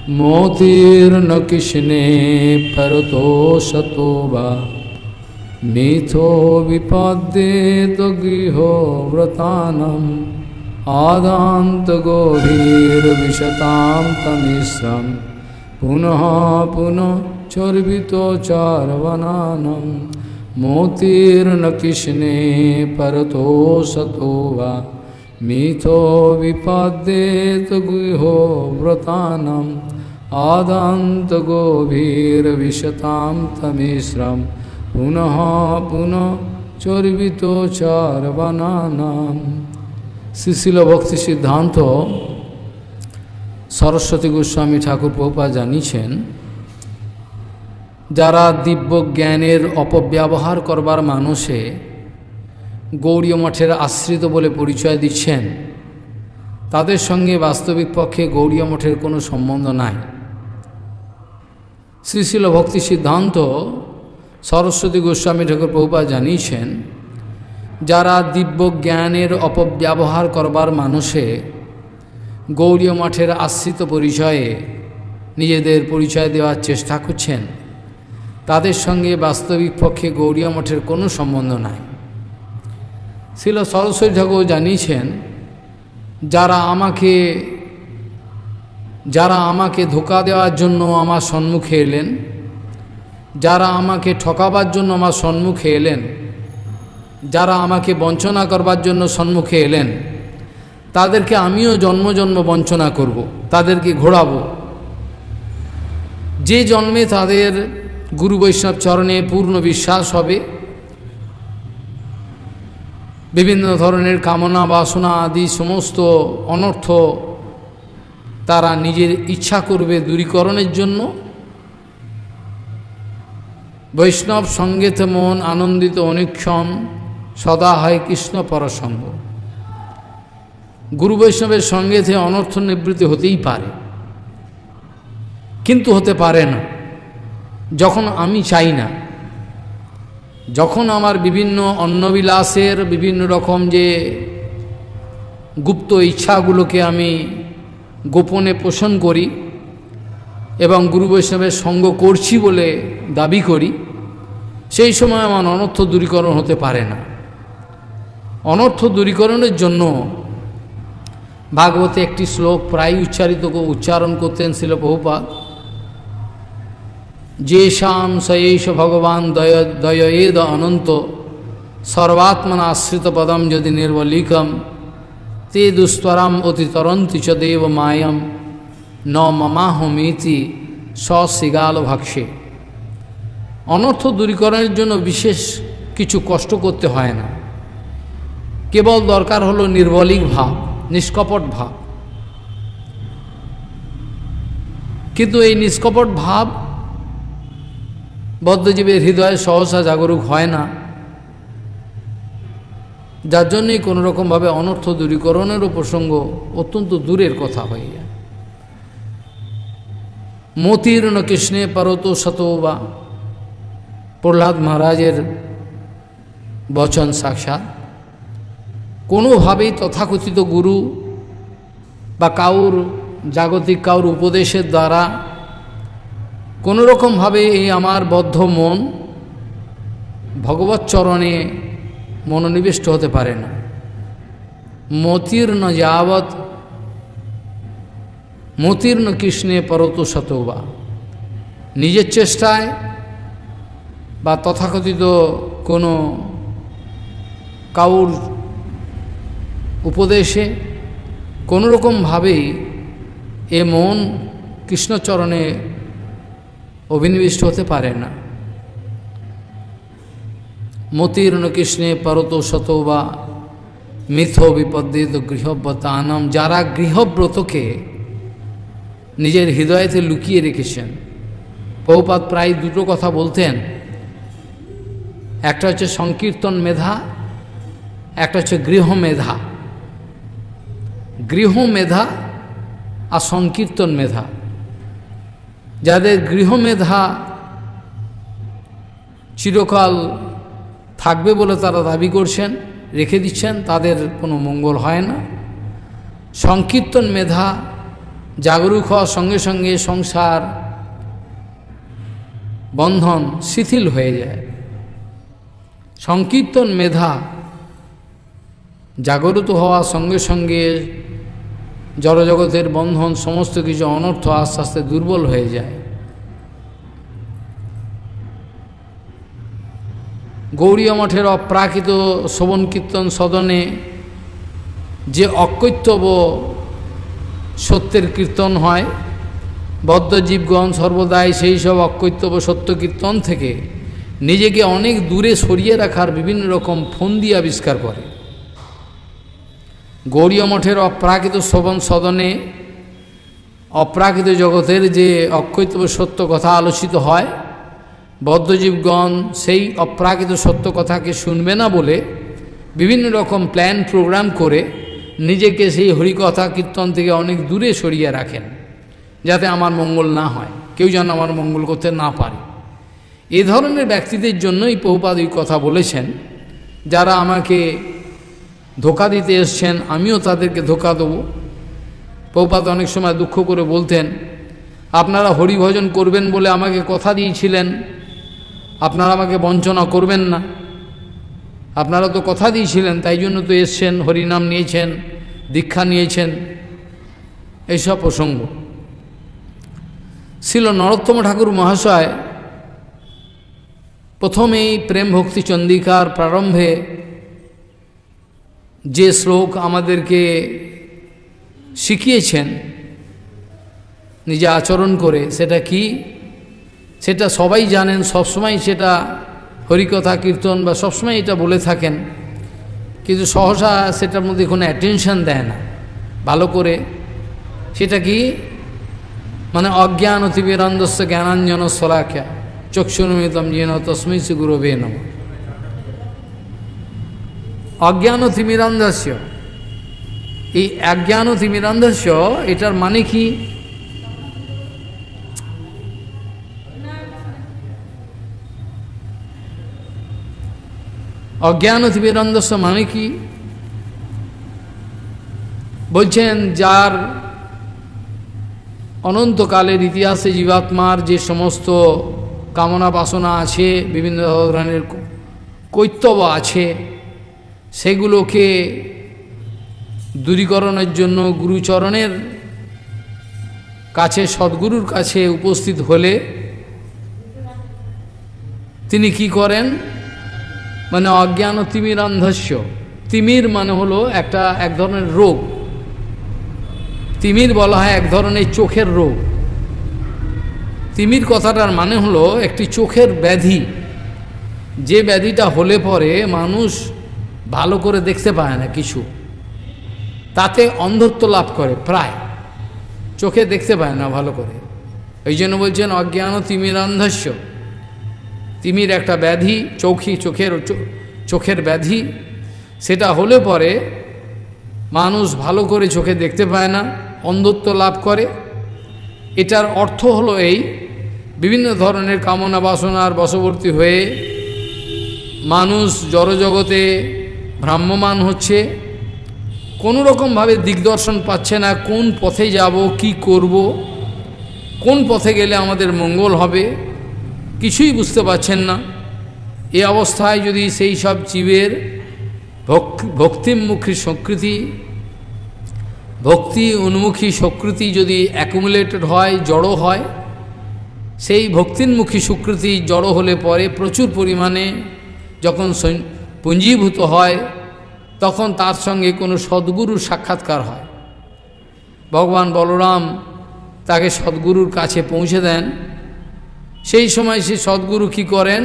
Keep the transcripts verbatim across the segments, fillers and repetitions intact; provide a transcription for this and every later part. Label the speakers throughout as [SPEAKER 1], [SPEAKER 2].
[SPEAKER 1] मोतीर्न किशने परतोषतो वा मिथो विपद्येत गृहो व्रतानम् आदान्तगोभिर्विशतां तमिश्रं पुनः पुनः चर्वितो चार्वनानं मोतीर्न किशने परतोषतो वा मिथो विपद्येत गृहो व्रतानम् आदान्तगोभिर्विशतां तमिश्रं पुनः पुनः चर्वितो चार्वनानाम्। শ্রীশিল ভক্তি সিদ্ধান্ত সরস্বতী গোস্বামী ঠাকুর প্রভুপাদ জানিয়েছেন, যারা দিব্য জ্ঞানের অপব্যবহার করবার মানুষে গৌড়ীয় মঠের আশ্রিত বলে পরিচয় দিচ্ছেন, তাদের সঙ্গে বাস্তবিক পক্ষে গৌড়ীয় মঠের কোনো সম্বন্ধ নাই। শ্রীশিল ভক্তি সিদ্ধান্ত সরস্বতী গোস্বামী ঠাকুর প্রভুপাদ জানিয়েছেন, যারা দিব্য জ্ঞানের অপব্যবহার করবার মানুষে গৌড়ীয় মঠের আশ্রিত পরিচয়ে নিজেদের পরিচয় দেওয়ার চেষ্টা করছেন, তাদের সঙ্গে বাস্তবিক পক্ষে গৌড়ীয় মঠের কোনো সম্বন্ধ নাই। শ্রীল সরস্বতী ঠাকুর জানিয়েছেন, যারা আমাকে যারা আমাকে ধোঁকা দেওয়ার জন্য আমার সম্মুখে এলেন, যারা আমাকে ঠকাবার জন্য আমার সম্মুখে এলেন, যারা আমাকে বঞ্চনা করবার জন্য সম্মুখে এলেন, তাদেরকে আমিও জন্ম জন্ম বঞ্চনা করব, তাদেরকে ঘোরাবো। যে জন্মে তাদের গুরু বৈষ্ণব চরণে পূর্ণ বিশ্বাস হবে, বিভিন্ন ধরনের কামনা বাসনা আদি সমস্ত অনর্থ তারা নিজের ইচ্ছা করবে দূরীকরণের জন্য, বৈষ্ণব সঙ্গেতে মন আনন্দিত অনেকক্ষণ সদা হয় কৃষ্ণ পরসঙ্গ। গুরু বৈষ্ণবের সঙ্গেতে অনর্থ নিবৃত্তি হতেই পারে, কিন্তু হতে পারে না যখন আমি চাই না, যখন আমার বিভিন্ন অন্নবিলাসের বিভিন্ন রকম যে গুপ্ত ইচ্ছাগুলোকে আমি গোপনে পোষণ করি এবং গুরু বৈষ্ণবের সঙ্গ করছি বলে দাবি করি, সেই সময় আমার অনর্থ দূরীকরণ হতে পারে না। অনর্থ দূরীকরণের জন্য ভাগবতে একটি শ্লোক প্রায় উচ্চারিত উচ্চারণ করতেন শিল প্রভুপাদ, যেষাম সয়েষ ভগবান দয় দয়েদ অনন্ত সর্বাত্মনা আশ্রিত পদম যদি নির্বলিকম তে দুস্তরাম অতিতরন্তি চ দেব মায়ম ন মমাহমিতি সশৃগাল ভাক্ষে। অনর্থ দূরীকরণের জন্য বিশেষ কিছু কষ্ট করতে হয় না, কেবল দরকার হলো নির্বলিক ভাব, নিষ্কপট ভাব। কিন্তু এই নিষ্কপট ভাব বদ্ধজীবের হৃদয়ে সহসা জাগরুক হয় না, যার জন্যই কোনো রকমভাবে অনর্থ দূরীকরণেরও প্রসঙ্গ অত্যন্ত দূরের কথা হয়ে যায়। মোতীর্ণ কৃষ্ণে পারতো শতবা, প্রহ্লাদ মহারাজের বচন সাক্ষাৎ। কোনোভাবেই তথাকথিত গুরু বা কাউর জাগতিক কাউর উপদেশের দ্বারা কোনো রকমভাবে এই আমার বদ্ধ মন ভগবৎ চরণে মনোনিবিষ্ট হতে পারে না। মতীর্ণ যাবৎ মতীর্ণ কৃষ্ণে পরতো শতবা, নিজের চেষ্টায় বা তথাকথিত কোনো কাউর উপদেশে কোনো রকমভাবেই এ মন কৃষ্ণচরণে অভিনিবিষ্ট হতে পারে না। মতীর্ণ কৃষ্ণে পরতো শতবা মিথো বিপদ্যেত গৃহব্রতানম, যারা গৃহব্রতকে নিজের হৃদয়তে লুকিয়ে রেখেছেন। প্রভুপাদ প্রায় দুটো কথা বলতেন, একটা হচ্ছে সংকীর্তন মেধা, একটা হচ্ছে গৃহ মেধা। গৃহ মেধা আর সংকীর্তন মেধা, যাদের গৃহ মেধা চিরকাল থাকবে বলে তারা দাবি করছেন, রেখে দিচ্ছেন, তাদের কোনো মঙ্গল হয় না। সংকীর্তন মেধা জাগরুক হওয়ার সঙ্গে সঙ্গে সংসার বন্ধন শিথিল হয়ে যায়। সংকীর্তন মেধা জাগরিত হওয়ার সঙ্গে সঙ্গে জড়জগতের বন্ধন সমস্ত কিছু অনর্থ আস্তে আস্তে দুর্বল হয়ে যায়। গৌড়ীয় মঠের অপ্রাকৃত শ্রবণ কীর্তন সদনে যে অকৈতব্য সত্যের কীর্তন হয়, বদ্ধজীবগণ সর্বদাই সেই সব অকৈতব্য সত্য কীর্তন থেকে নিজেকে অনেক দূরে সরিয়ে রাখার বিভিন্ন রকম ফন্দি আবিষ্কার করে। গৌড়ীয় মঠের অপ্রাকৃত শ্রবণ সদনে অপ্রাকৃত জগতের যে অকৈতব্য সত্য কথা আলোচিত হয়, বদ্ধজীবগণ সেই অপ্রাকৃত সত্য কথাকে শুনবে না বলে বিভিন্ন রকম প্ল্যান প্রোগ্রাম করে নিজেকে সেই হরিকথা কীর্তন থেকে অনেক দূরে সরিয়ে রাখেন, যাতে আমার মঙ্গল না হয়, কেউ যেন আমার মঙ্গল করতে না পারে। এ ধরনের ব্যক্তিদের জন্যই প্রভুপাদ এই কথা বলেছেন, যারা আমাকে ধোঁকা দিতে এসছেন আমিও তাদেরকে ধোঁকা দেবো। প্রভুপাদ অনেক সময় দুঃখ করে বলতেন, আপনারা হরিভজন করবেন বলে আমাকে কথা দিয়েছিলেন, আপনারা আমাকে বঞ্চনা করবেন না, আপনারা তো কথা দিয়েছিলেন, তাই জন্য তো এসছেন, হরিনাম নিয়েছেন, দীক্ষা নিয়েছেন, এইসব প্রসঙ্গ। ছিল নরোত্তম ঠাকুর মহাশয় প্রথমেই প্রেম ভক্তি চন্দিকার প্রারম্ভে যে শ্লোক আমাদেরকে শিখিয়েছেন নিজে আচরণ করে, সেটা কি, সেটা সবাই জানেন, সবসময় সেটা হরিকথা কীর্তন বা সবসময় এটা বলে থাকেন, কিন্তু সহসা সেটার মধ্যে কোনো অ্যাটেনশন দেয় না ভালো করে। সেটা কি, মানে অজ্ঞান অতিবেরান্দস্য জ্ঞানাঞ্জন শলাখ্যা চক্ষুর্মিলিতম येन তস্मै শ্রী গুরবে নমঃ। অজ্ঞান তিমিরান্ধস্য, এই অজ্ঞান তিমিরান্ধস্য এটার মানে কি? অজ্ঞান তিমিরান্ধস্য মানে কি? বলছেন, যার অনন্তকালের ইতিহাসে জীবাত্মার যে সমস্ত কামনা বাসনা আছে, বিভিন্ন ধরনের কৈতব্য আছে, সেগুলোকে দূরীকরণের জন্য গুরুচরণের কাছে, সদ্গুরুর কাছে উপস্থিত হলে তিনি কি করেন, মানে অজ্ঞান তিমিরান্ধস্য, তিমির মানে হলো একটা এক ধরনের রোগ, তিমির বলা হয় এক ধরনের চোখের রোগ। তিমির কথাটার মানে হলো একটি চোখের ব্যাধি, যে ব্যাধিটা হলে পরে মানুষ ভালো করে দেখতে পায় না কিছু, তাতে অন্ধত্ব লাভ করে, প্রায় চোখে দেখতে পায় না ভালো করে। এই জন্য বলছেন অজ্ঞান তিমিরান্ধস্য, তিমির একটা ব্যাধি, চৌখি চোখের চোখের ব্যাধি, সেটা হলে পরে মানুষ ভালো করে চোখে দেখতে পায় না, অন্ধত্ব লাভ করে। এটার অর্থ হলো এই, বিভিন্ন ধরনের কামনা বাসনার বশবর্তী হয়ে মানুষ জড়জগতে ভ্রাম্যমান হচ্ছে, কোনো রকমভাবে দিগদর্শন পাচ্ছে না, কোন পথে যাব, কি করব, কোন পথে গেলে আমাদের মঙ্গল হবে, কিছুই বুঝতে পারছেন না। এই অবস্থায় যদি সেই সব জীবের ভক্তিমুখী স্বীকৃতি, ভক্তি উন্মুখী স্বীকৃতি যদি অ্যাকুমুলেটেড হয়, জড়ো হয়, সেই ভক্তিন্মুখী স্বীকৃতি জড়ো হলে পরে প্রচুর পরিমাণে যখন পুঞ্জীভূত হয়, তখন তার সঙ্গে কোনো সদ্গুরুর সাক্ষাৎকার হয়। ভগবান বলরাম তাকে সদ্গুরুর কাছে পৌঁছে দেন। সেই সময় সে সদ্গুরু কী করেন,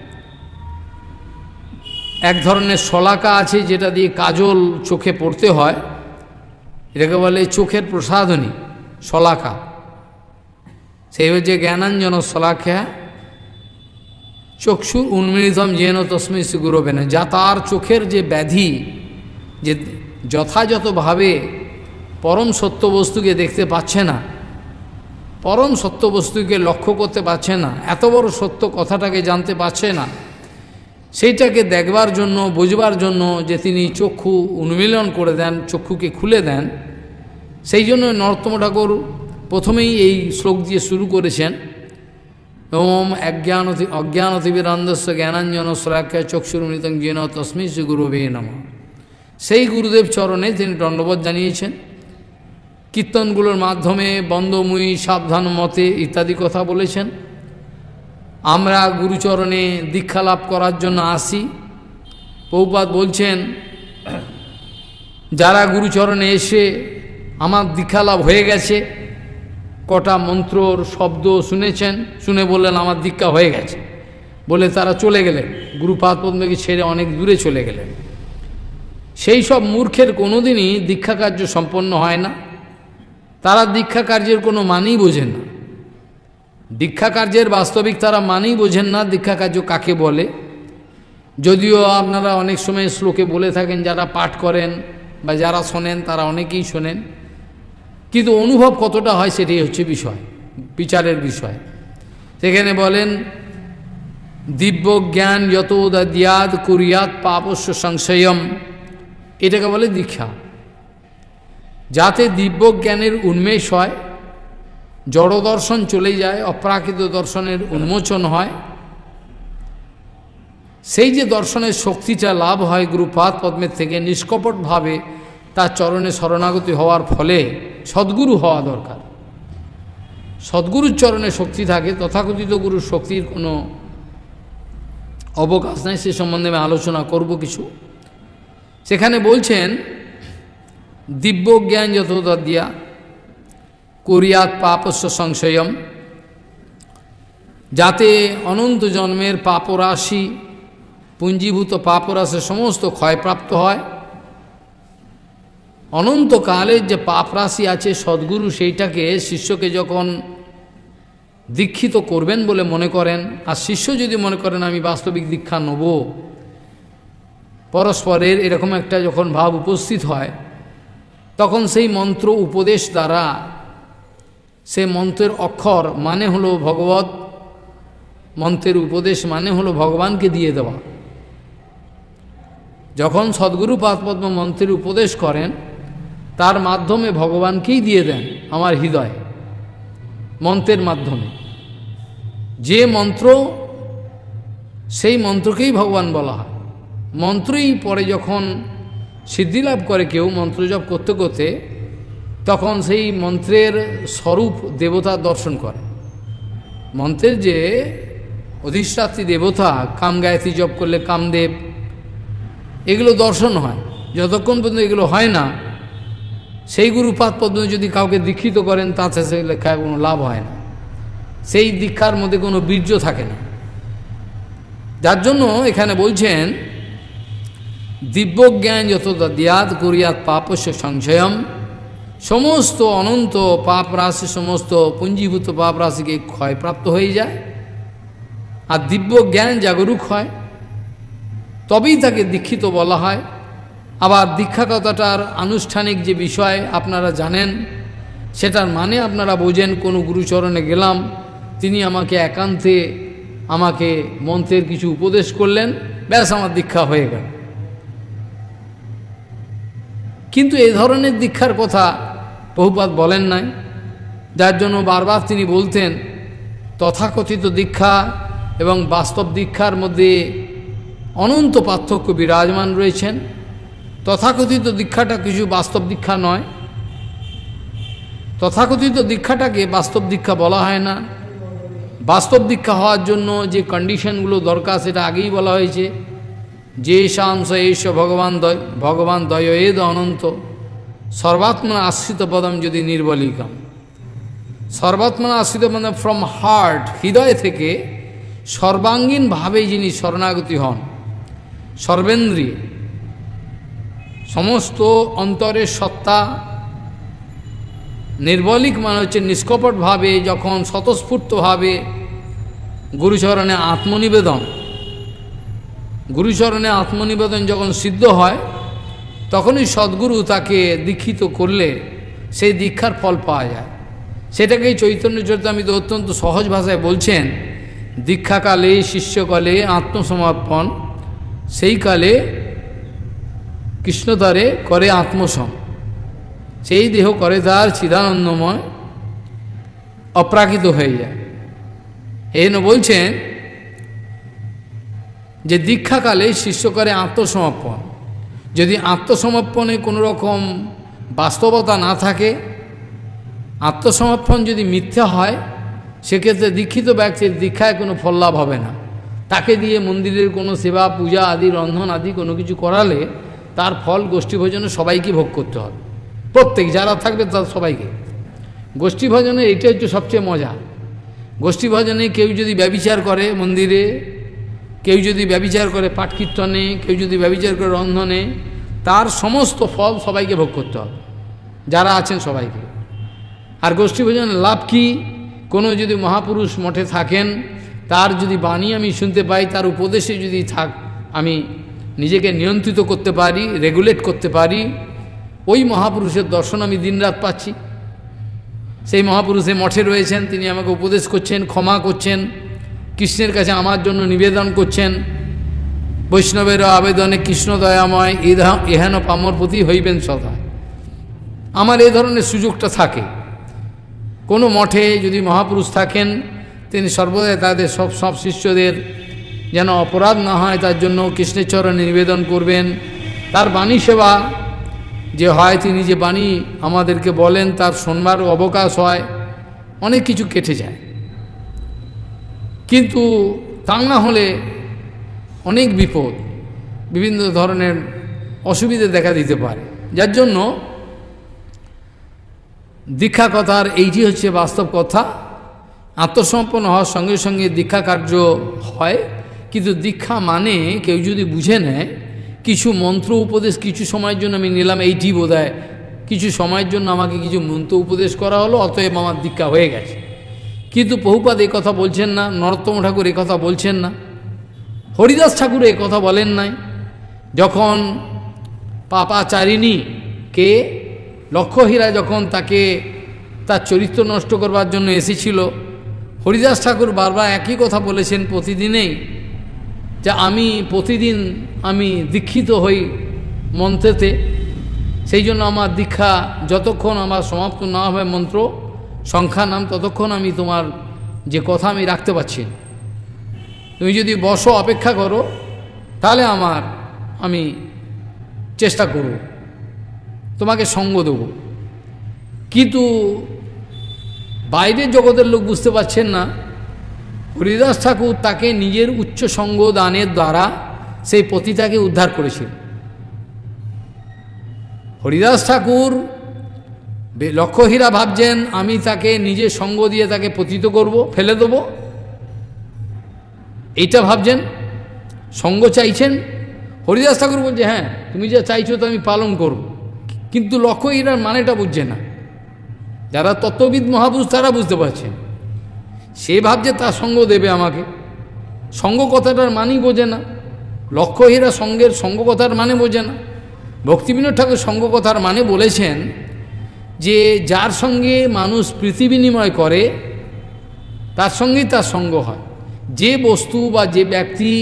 [SPEAKER 1] এক ধরনের শলাকা আছে যেটা দিয়ে কাজল চোখে পড়তে হয়, এটাকে বলে চোখের প্রসাধনী শলাকা। সেই হচ্ছে জ্ঞানাঞ্জন শলাখ্যা চক্ষু উন্মিলিতম যেন তস্मै শ্রী গুরবে নমঃ। যা তার চোখের যে ব্যাধি, যে যথাযথভাবে পরম সত্য বস্তুকে দেখতে পাচ্ছে না, পরম সত্য বস্তুকে লক্ষ্য করতে পারছে না, এত বড় সত্য কথাটাকে জানতে পারছে না, সেইটাকে দেখবার জন্য, বুঝবার জন্য যে তিনি চক্ষু উন্মীলন করে দেন, চক্ষুকে খুলে দেন, সেই জন্য নরোত্তম ঠাকুর প্রথমেই এই শ্লোক দিয়ে শুরু করেছেন, ওম অজ্ঞান অজ্ঞানতিবিরান্ধস্য জ্ঞানাঞ্জন শ্লাঘ্য চক্ষুরমৃতং যেন তস্মৈ শ্রী গুরুবে নমঃ। সেই গুরুদেব চরণে তিনি দণ্ডবোধ জানিয়েছেন। কীর্তনগুলোর মাধ্যমে বন্দময়ী সাবধান মতে ইত্যাদি কথা বলেছেন। আমরা গুরুচরণে দীক্ষা লাভ করার জন্য আসি। প্রভুপাদ বলছেন, যারা গুরুচরণে এসে আমার দীক্ষা লাভ হয়ে গেছে, কটা মন্ত্রর শব্দ শুনেছেন, শুনে বললেন আমার দীক্ষা হয়ে গেছে, বলে তারা চলে গেলেন, গুরুপাদ পদ্মকে ছেড়ে অনেক দূরে চলে গেলেন। সেই সব মূর্খের কোনোদিনই দীক্ষা কার্য সম্পন্ন হয় না। তারা দীক্ষা কার্যের কোনো মানেই বোঝেন না। দীক্ষা কার্যের বাস্তবিক তারা মানেই বোঝেন না দীক্ষা কার্য কাকে বলে। যদিও আপনারা অনেক সময় শ্লোকে বলে থাকেন, যারা পাঠ করেন বা যারা শোনেন তারা অনেকেই শোনেন, কিন্তু অনুভব কতটা হয় সেটাই হচ্ছে বিষয়, বিচারের বিষয়। সেখানে বলেন, দিব্য জ্ঞান যত দদ্যাৎ কুর্যাৎ পাপস্য সংশয়ম, এটাকে বলে দীক্ষা। যাতে দিব্য জ্ঞানের উন্মেষ হয়, জড় দর্শন চলে যায়, অপ্রাকৃত দর্শনের উন্মোচন হয়, সেই যে দর্শনের শক্তিটা লাভ হয় গুরুপাদ পদ্মের থেকে, নিষ্কপটভাবে তার চরণে শরণাগতি হওয়ার ফলে সদ্গুরু হওয়া দরকার। সদ্গুরুর চরণে শক্তি থাকে, তথাকথিত গুরুর শক্তির কোনো অবকাশ নাই, সে সম্বন্ধে আমি আলোচনা করব কিছু। সেখানে বলছেন, দিব্য জ্ঞান যত দদ্যা কুর্যাৎ পাপস্য সংশয়ম, যাতে অনন্ত জন্মের পাপরাশি, পুঞ্জীভূত পাপরাশি সমস্ত ক্ষয়প্রাপ্ত হয়। অনন্তকালের যে পাপরাশি আছে, সদ্গুরু সেইটাকে শিষ্যকে যখন দীক্ষিত করবেন বলে মনে করেন, আর শিষ্য যদি মনে করেন আমি বাস্তবিক দীক্ষা নেব, পরস্পরের এরকম একটা যখন ভাব উপস্থিত হয়, তখন সেই মন্ত্র উপদেশ দ্বারা, সে মন্ত্রের অক্ষর মানে হলো ভগবত, মন্ত্রের উপদেশ মানে হলো ভগবানকে দিয়ে দেওয়া। যখন সদ্গুরু পাদপদ্ম মন্ত্রের উপদেশ করেন, তার মাধ্যমে ভগবানকেই দিয়ে দেন আমার হৃদয়ে, মন্ত্রের মাধ্যমে। যে মন্ত্র, সেই মন্ত্রকেই ভগবান বলা হয়। মন্ত্রই পরে যখন সিদ্ধিলাভ করে কেউ মন্ত্র জপ করতে করতে, তখন সেই মন্ত্রের স্বরূপ দেবতার দর্শন করে। মন্ত্রের যে অধিষ্ঠাত্রী দেবতা, কাম গায়ত্রী জপ করলে কামদেব, এগুলো দর্শন হয়। যতক্ষণ পর্যন্ত এগুলো হয় না, সেই গুরুপাদ পদ্ম যদি কাউকে দীক্ষিত করেন, তাতে সেই লেখায় কোনো লাভ হয় না, সেই দীক্ষার মধ্যে কোনো বীর্য থাকে না। যার জন্য এখানে বলছেন, দিব্য জ্ঞান যত দদ্যাৎ কুর্যাৎ পাপস্য সংশয়ম, সমস্ত অনন্ত পাপ রাশি, সমস্ত পুঞ্জীভূত পাপ রাশিকে ক্ষয়প্রাপ্ত হয়ে যায়, আর দিব্য জ্ঞান জাগরুক হয়, তবেই তাকে দীক্ষিত বলা হয়। আবার দীক্ষা কথাটার আনুষ্ঠানিক যে বিষয় আপনারা জানেন, সেটার মানে আপনারা বোঝেন। কোনো গুরুচরণে গেলাম, তিনি আমাকে একান্তে আমাকে মন্ত্রের কিছু উপদেশ করলেন, ব্যাস আমার দীক্ষা হয়ে গেল। কিন্তু এই ধরনের দীক্ষার কথা প্রভুপাদ বলেন নাই, যার জন্য বারবার তিনি বলতেন তথাকথিত দীক্ষা এবং বাস্তব দীক্ষার মধ্যে অনন্ত পার্থক্য বিরাজমান রয়েছেন। তথাকথিত দীক্ষাটা কিছু বাস্তব দীক্ষা নয়, তথাকথিত দীক্ষাটাকে বাস্তব দীক্ষা বলা হয় না। বাস্তব দীক্ষা হওয়ার জন্য যে কন্ডিশনগুলো দরকার সেটা আগেই বলা হয়েছে। যে শাংস এইস ভগবান দয় ভগবান দয়েদ অনন্ত সর্বাত্মনা আশ্রিত পদম যদি নির্বলিকম, সর্বাত্মনা আশ্রিত পদম ফ্রম হার্ট, হৃদয় থেকে সর্বাঙ্গীনভাবে যিনি শরণাগতি হন, সর্বেন্দ্রিয় সমস্ত অন্তরের সত্তা নির্বলিক মানে হচ্ছে নিষ্কপটভাবে, যখন স্বতঃস্ফূর্তভাবে গুরুচরণে আত্মনিবেদন, গুরুচরণে আত্মনিবেদন যখন সিদ্ধ হয়, তখনই সদ্গুরু তাকে দীক্ষিত করলে সেই দীক্ষার ফল পাওয়া যায়। সেটাকেই চৈতন্য চরিতামৃত অত্যন্ত সহজ ভাষায় বলছেন, দীক্ষাকালে শিষ্যকালে আত্মসমর্পণ, সেই কালে কৃষ্ণতারে করে আত্মসম, সেই দেহ করে তার চিদানন্দময়, অপ্রাকৃত হয়ে যায়। এই জন্য বলছেন যে দীক্ষাকালে শিষ্য করে আত্মসমর্পণ। যদি আত্মসমর্পণে কোনো রকম বাস্তবতা না থাকে, আত্মসমর্পণ যদি মিথ্যা হয়, সেক্ষেত্রে দীক্ষিত ব্যক্তির দীক্ষায় কোনো ফল লাভ হবে না। তাকে দিয়ে মন্দিরের কোনো সেবা পূজা আদি রন্ধন আদি কোনো কিছু করালে তার ফল গোষ্ঠী ভোজনে সবাইকে ভোগ করতে হবে, প্রত্যেক যারা থাকবে তার সবাইকে। গোষ্ঠী ভোজনে এটা হচ্ছে সবচেয়ে মজা। গোষ্ঠী ভোজনে কেউ যদি ব্যভিচার করে মন্দিরে, কেউ যদি ব্যভিচার করে পাঠ কীর্তনে, কেউ যদি ব্যভিচার করে রন্ধনে, তার সমস্ত ফল সবাইকে ভোগ করতে হবে, যারা আছেন সবাইকে। আর গোষ্ঠী ভোজনের লাভ কি? কোনো যদি মহাপুরুষ মঠে থাকেন, তার যদি বাণী আমি শুনতে পাই, তার উপদেশে যদি থাক, আমি নিজেকে নিয়ন্ত্রিত করতে পারি, রেগুলেট করতে পারি, ওই মহাপুরুষের দর্শন আমি দিনরাত পাচ্ছি। সেই মহাপুরুষে মঠে রয়েছেন, তিনি আমাকে উপদেশ করছেন, ক্ষমা করছেন, কৃষ্ণের কাছে আমার জন্য নিবেদন করছেন। বৈষ্ণবের আবেদনে কৃষ্ণ দয়াময় এহেন পামর প্রতি হইবেন সদা। আমার এই ধরনের সুযোগটা থাকে। কোনো মঠে যদি মহাপুরুষ থাকেন, তিনি সর্বদাই তাদের সব সব শিষ্যদের যেন অপরাধ না হয় তার জন্য কৃষ্ণের চরণে নিবেদন করবেন। তার বাণী সেবা যে হয়, তিনি যে বাণী আমাদেরকে বলেন তার শোনবার অবকাশ হয়, অনেক কিছু কেটে যায়। কিন্তু তা না হলে অনেক বিপদ, বিভিন্ন ধরনের অসুবিধে দেখা দিতে পারে। যার জন্য দীক্ষা কথার এইটি হচ্ছে বাস্তব কথা। আত্মসমর্পণ হওয়ার সঙ্গে সঙ্গে দীক্ষা কার্য হয়। কিন্তু দীক্ষা মানে কেউ যদি বুঝে নেয়, কিছু মন্ত্র উপদেশ কিছু সময়ের জন্য আমি নিলাম, এইটি বোধ হয় কিছু সময়ের জন্য আমাকে কিছু মন্ত্র উপদেশ করা হলো, অতএব আমার দীক্ষা হয়ে গেছে। কিন্তু প্রভুপাদ এই কথা বলছেন না, নরোত্তম ঠাকুর এই কথা বলছেন না, হরিদাস ঠাকুর এই কথা বলেন নাই। যখন পাপাচারিণী কে লক্ষ্যহীরা যখন তাকে তার চরিত্র নষ্ট করবার জন্য এসেছিল, হরিদাস ঠাকুর বারবার একই কথা বলেছেন প্রতিদিনেই, যে আমি প্রতিদিন আমি দীক্ষিত হই মন্ত্রেতে, সেই জন্য আমার দীক্ষা যতক্ষণ আমার সমাপ্ত না হবে মন্ত্র সংখ্যা নাম, ততক্ষণ আমি তোমার যে কথা আমি রাখতে পারছি। তুমি যদি বসো অপেক্ষা করো, তাহলে আমার আমি চেষ্টা করব, তোমাকে সঙ্গ দেব। কিন্তু বাইরের জগতের লোক বুঝতে পারছেন না, হরিদাস ঠাকুর তাকে নিজের উচ্চ সঙ্গ দানের দ্বারা সেই পতিতাকে উদ্ধার করেছিল। হরিদাস ঠাকুর লক্ষ্যহীরা ভাবছেন আমি তাকে নিজের সঙ্গ দিয়ে তাকে পতিত করব, ফেলে দেব, এইটা ভাবছেন, সঙ্গ চাইছেন। হরিদাস ঠাকুর বলছে হ্যাঁ তুমি যা চাইছো তো আমি পালন করব। কিন্তু লক্ষ্যহীরার মানেটা বুঝছে না। যারা তত্ত্ববিদ মহাপুরুষ তারা বুঝতে পারছেন, সে ভাবছে তার সঙ্গ দেবে আমাকে, সঙ্গ কথাটার মানেই বোঝে না। লক্ষ্যহীরা সঙ্গের সঙ্গ কথার মানে বোঝে না। ভক্তিবিনোদ ঠাকুর সঙ্গ কথার মানে বলেছেন যে যার সঙ্গে মানুষ প্রীতি বিনিময় করে তার সঙ্গেই তার সঙ্গ হয়। যে বস্তু বা যে ব্যক্তি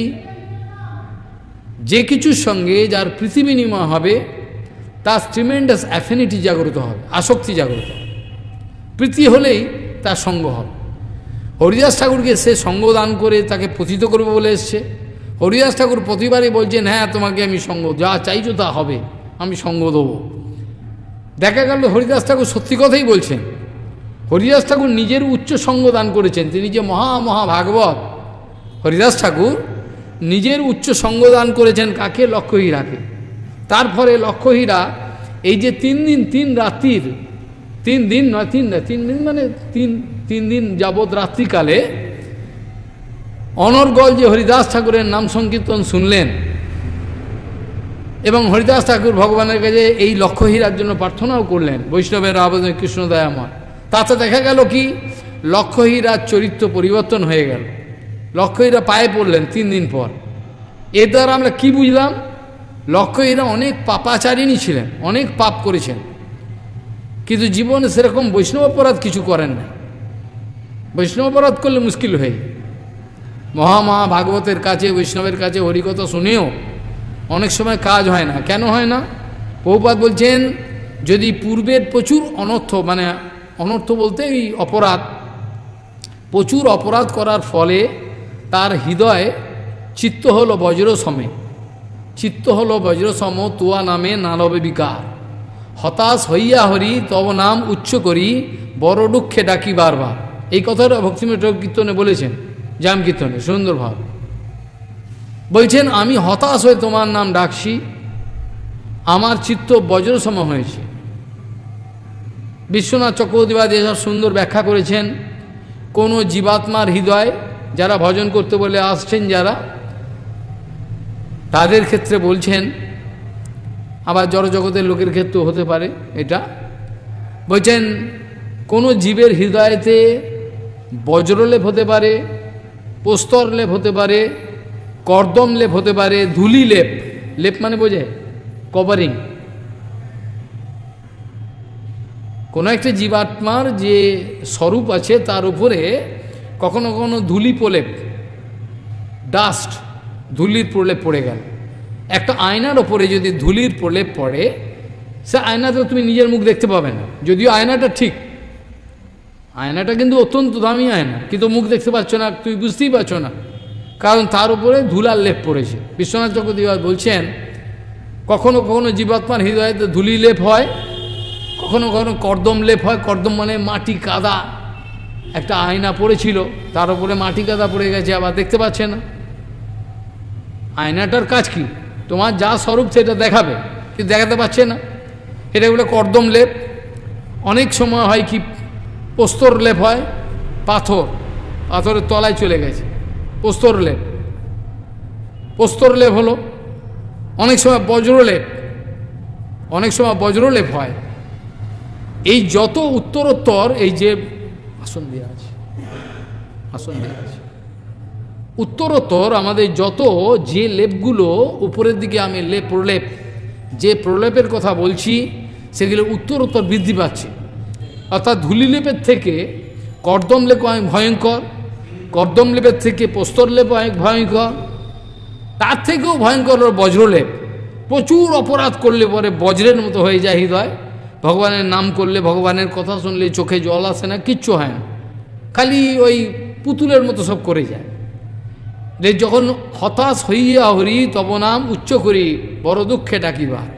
[SPEAKER 1] যে কিছুর সঙ্গে যার প্রীতি বিনিময় হবে তার ট্রিমেন্ডাস অ্যাফিনিটি জাগ্রত হবে, আসক্তি জাগ্রত হবে, প্রীতি হলেই তার সঙ্গ হবে। হরিদাস ঠাকুরকে সে সঙ্গ দান করে তাকে পতিত করবে বলে এসছে। হরিদাস ঠাকুর প্রতিবারই বলছেন হ্যাঁ তোমাকে আমি সঙ্গ, যা চাইছো তা হবে, আমি সঙ্গ দেবো। দেখা গেল হরিদাস ঠাকুর সত্যি কথাই বলছেন। হরিদাস ঠাকুর নিজের উচ্চ সঙ্গ দান করেছেন, তিনি যে মহা মহা ভাগবত। হরিদাস ঠাকুর নিজের উচ্চ সঙ্গ দান করেছেন কাকে? লক্ষ্যহীরাকে। তারপরে লক্ষ্যহীরা এই যে তিন দিন তিন রাত্রির, তিন দিন নয় তিন নয় তিন দিন মানে তিন তিন দিন যাবৎ রাত্রিকালে অনর্গল যে হরিদাস ঠাকুরের নাম সংকীর্তন শুনলেন এবং হরিদাস ঠাকুর ভগবানের কাছে এই লক্ষ্যহীরার জন্য প্রার্থনাও করলেন, বৈষ্ণবের আবেদন কৃষ্ণ দয়াময়। তাতে দেখা গেল কি লক্ষ্যহীরার চরিত্র পরিবর্তন হয়ে গেল। লক্ষ্যহীরা পায়ে পড়লেন তিন দিন পর। এর দ্বারা আমরা কি বুঝলাম? লক্ষ্যহীরা অনেক পাপাচারিণী ছিলেন, অনেক পাপ করেছেন, কিন্তু জীবনে সেরকম বৈষ্ণব অপরাধ কিছু করেন না। বৈষ্ণব অপরাধ করলে মুশকিল হয়ে, মহা মহা ভাগবতের কাছে বৈষ্ণবের কাছে হরিকথা শুনেও অনেক সময় কাজ হয় না। কেন হয় না? প্রভুপাদ বলছেন যদি পূর্বের প্রচুর অনর্থ, মানে অনর্থ বলতে এই অপরাধ প্রচুর অপরাধ করার ফলে তার হৃদয় চিত্ত হলো বজ্রসমে, চিত্ত হলো বজ্রসম, তুয়া নামে নালবে বিকার। হতাশ হইয়া হরি তব নাম উচ্চ করি, বড় দুঃখে ডাকি বারবার। এই কথাটা ভক্তিমৃত কীর্তনে বলেছেন, জাম কীর্তনে সুন্দরভাব বলছেন, আমি হতাশ হয়ে তোমার নাম ডাকছি, আমার চিত্ত বজ্রসম হয়েছে। বিশ্বনাথ চক্রবর্তীবাদ এসব সুন্দর ব্যাখ্যা করেছেন। কোনো জীবাত্মার হৃদয় যারা ভজন করতে বলে আসছেন, যারা তাদের ক্ষেত্রে বলছেন, আবার জড়জগতের লোকের ক্ষেত্রেও হতে পারে এটা, বলছেন কোনো জীবের হৃদয়েতে বজ্রলেপ হতে পারে, প্রস্তর লেপ হতে পারে, কর্দম লেপ হতে পারে, ধুলি লেপ, লেপ মানে বোঝে কভারিং। কোনো একটা জীবাত্মার যে স্বরূপ আছে তার উপরে কখনো কখনো ধুলি প্রলেপ, ডাস্ট, ধুলির প্রলেপ পড়ে গেল। একটা আয়নার ওপরে যদি ধুলির প্রলেপ পড়ে, সে আয়নাতে তুমি নিজের মুখ দেখতে পাবে না, যদিও আয়নাটা ঠিক, আয়নাটা কিন্তু অত্যন্ত দামি আয়না, কিন্তু মুখ দেখতে পাচ্ছ না, তুই বুঝতেই পারছ না, কারণ তার উপরে ধুলার লেপ পড়েছে। বিশ্বনাথ চক্রবর্তীবাদ বলছেন, কখনো কখনো জীবাত্মার হৃদয়তে ধুলি লেপ হয়, কখনো কখনো কর্দম লেপ হয়। কর্দম মানে মাটি কাদা, একটা আয়না পড়েছিল তার উপরে মাটি কাদা পড়ে গেছে, আবার দেখতে পাচ্ছে না। আয়নাটার কাজ কি? তোমার যা স্বরূপ সেটা দেখাবে, কিন্তু দেখাতে পারছে না, এটা বলে কর্দম লেপ। অনেক সময় হয় কি, প্রস্তর লেপ হয়, পাথর, পাথরের তলায় চলে গেছে, প্রস্তর লেপ, প্রস্তর লেপ হলো। অনেক সময় বজ্রলেপ, অনেক সময় বজ্রলেপ হয়। এই যত উত্তরোত্তর, এই যে আসন দেওয়া আছে, আসন দেওয়া আছে, উত্তরোত্তর আমাদের যত যে লেপগুলো উপরের দিকে আমি লেপ প্রলেপ, যে প্রলেপের কথা বলছি, সেগুলো উত্তরোত্তর বৃদ্ধি পাচ্ছে। অর্থাৎ ধুলি লেপের থেকে কর্দম লেপ অনেক ভয়ঙ্কর, কর্দম লেপের থেকে প্রস্তর লেপ অনেক ভয়ঙ্কর, তার থেকেও ভয়ঙ্কর বজ্রলেপ। প্রচুর অপরাধ করলে পরে বজ্রের মতো হয়ে যায় হৃদয়, ভগবানের নাম করলে, ভগবানের কথা শুনলে চোখে জল আসে না, কিচ্ছু হয় না, খালি ওই পুতুলের মতো সব করে যায়। যে যখন হতাশ হইয়া হরি তব নাম উচ্চ করি, বড় দুঃখে ডাকিবার।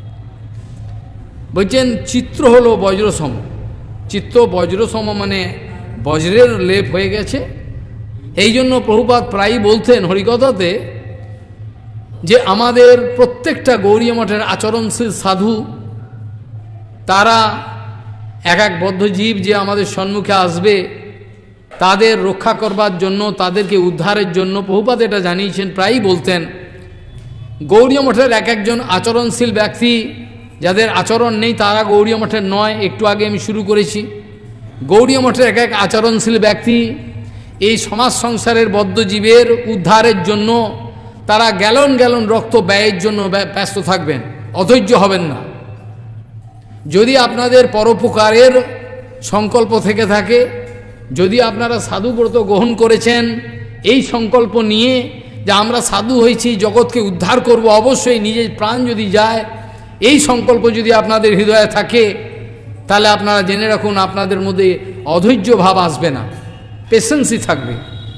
[SPEAKER 1] বলছেন চিত্র হলো বজ্রসম, চিত্ত বজ্রসম মানে বজ্রের লেপ হয়ে গেছে। এই জন্য প্রভুপাদ প্রায়ই বলতেন হরিকথাতে যে আমাদের প্রত্যেকটা গৌড়ীয় মঠের আচরণশীল সাধু, তারা এক এক বদ্ধজীব যে আমাদের সম্মুখে আসবে, তাদের রক্ষা করবার জন্য, তাদেরকে উদ্ধারের জন্য প্রভুপাদ এটা জানিয়েছেন, প্রায়ই বলতেন। গৌড়ীয় মঠের এক একজন আচরণশীল ব্যক্তি, যাদের আচরণ নেই তারা গৌড়ীয় মঠের নয়, একটু আগে আমি শুরু করেছি। গৌড়ীয় মঠের এক এক আচরণশীল ব্যক্তি এই সমাজ সংসারের বদ্ধজীবের উদ্ধারের জন্য তারা গ্যালন গ্যালন রক্ত ব্যয়ের জন্য ব্যস্ত থাকবেন, অধৈর্য হবেন না। যদি আপনাদের পরোপকারের সংকল্প থেকে থাকে, যদি আপনারা সাধুব্রত গ্রহণ করেছেন এই সংকল্প নিয়ে যে আমরা সাধু হয়েছি, জগৎকে উদ্ধার করব, অবশ্যই নিজের প্রাণ যদি যায়, এই সংকল্প যদি আপনাদের হৃদয়ে থাকে, তাহলে আপনারা জেনে রাখুন আপনাদের মধ্যে অধৈর্য ভাব আসবে না, পেশেন্সই থাকবে।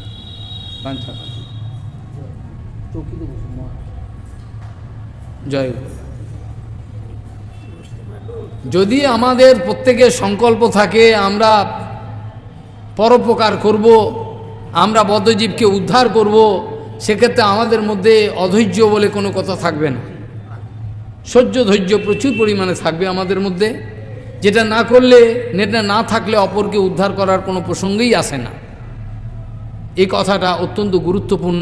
[SPEAKER 1] জয়। যদি আমাদের প্রত্যেকের সংকল্প থাকে আমরা পরোপকার করব, আমরা বদ্ধজীবকে উদ্ধার করব, সেক্ষেত্রে আমাদের মধ্যে অধৈর্য বলে কোনো কথা থাকবে না, সহ্য ধৈর্য প্রচুর পরিমাণে থাকবে আমাদের মধ্যে। যেটা না করলে, নেটা না থাকলে অপরকে উদ্ধার করার কোনো প্রসঙ্গই আসে না। এই কথাটা অত্যন্ত গুরুত্বপূর্ণ।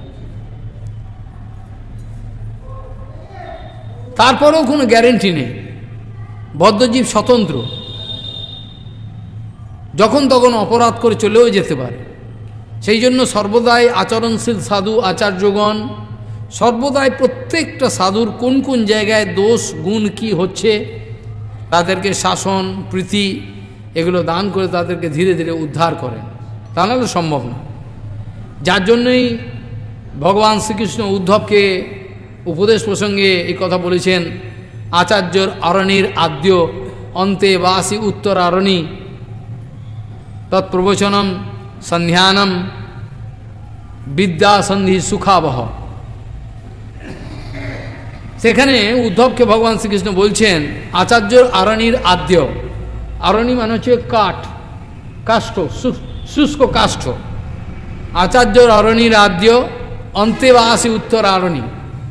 [SPEAKER 1] তারপরেও কোনো গ্যারেন্টি নেই, বদ্ধজীব স্বতন্ত্র, যখন তখন অপরাধ করে চলেও যেতে পারে। সেই জন্য সর্বদাই আচরণশীল সাধু আচার্যগণ সর্বদাই প্রত্যেকটা সাধুর কোন কোন জায়গায় দোষ গুণ কি হচ্ছে, তাদেরকে শাসন প্রীতি এগুলো দান করে তাদেরকে ধীরে ধীরে উদ্ধার করেন, তা নাহলে সম্ভব না। যার জন্যই ভগবান শ্রীকৃষ্ণ উদ্ধবকে উপদেশ প্রসঙ্গে এই কথা বলেছেন, আচার্যর আরণির আদ্য অন্তে বাসি উত্তর আরণি তৎপ্রবচনম সন্ধ্যানম বিদ্যা সন্ধি সুখাবহ। সেখানে উদ্ধবকে ভগবান শ্রীকৃষ্ণ বলছেন আচার্যর আরণির আদ্য, আরণি মানে হচ্ছে কাঠ, কাষ্ঠ, শুষ্ক কাষ্ঠ। আচার্যর আরণির আদ্য অন্তে বা আসি উত্তর আরণি।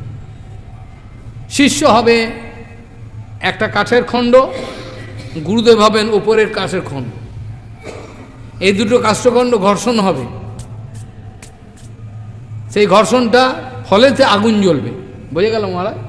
[SPEAKER 1] শিষ্য হবে একটা কাঠের খণ্ড, গুরুদেব হবেন উপরের কাঠের খণ্ড। এই দুটো কাষ্ঠখণ্ড ঘর্ষণ হবে, সেই ঘর্ষণটা ফলেতে আগুন জ্বলবে। বুঝে গেল মহারাজ?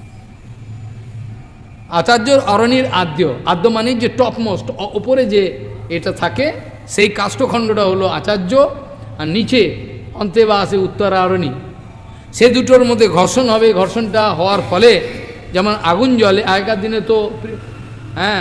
[SPEAKER 1] আচার্যর অরণির আদ্য, আদ্য মানে যে টপ মোস্ট, ওপরে যে এটা থাকে, সেই কাষ্ঠখণ্ডটা হলো আচার্য, আর নিচে অন্তে বা আসে উত্তর আরণি। সে দুটোর মধ্যে ঘর্ষণ হবে। ঘর্ষণটা হওয়ার ফলে যেমন আগুন জ্বলে, আগেকার দিনে তো হ্যাঁ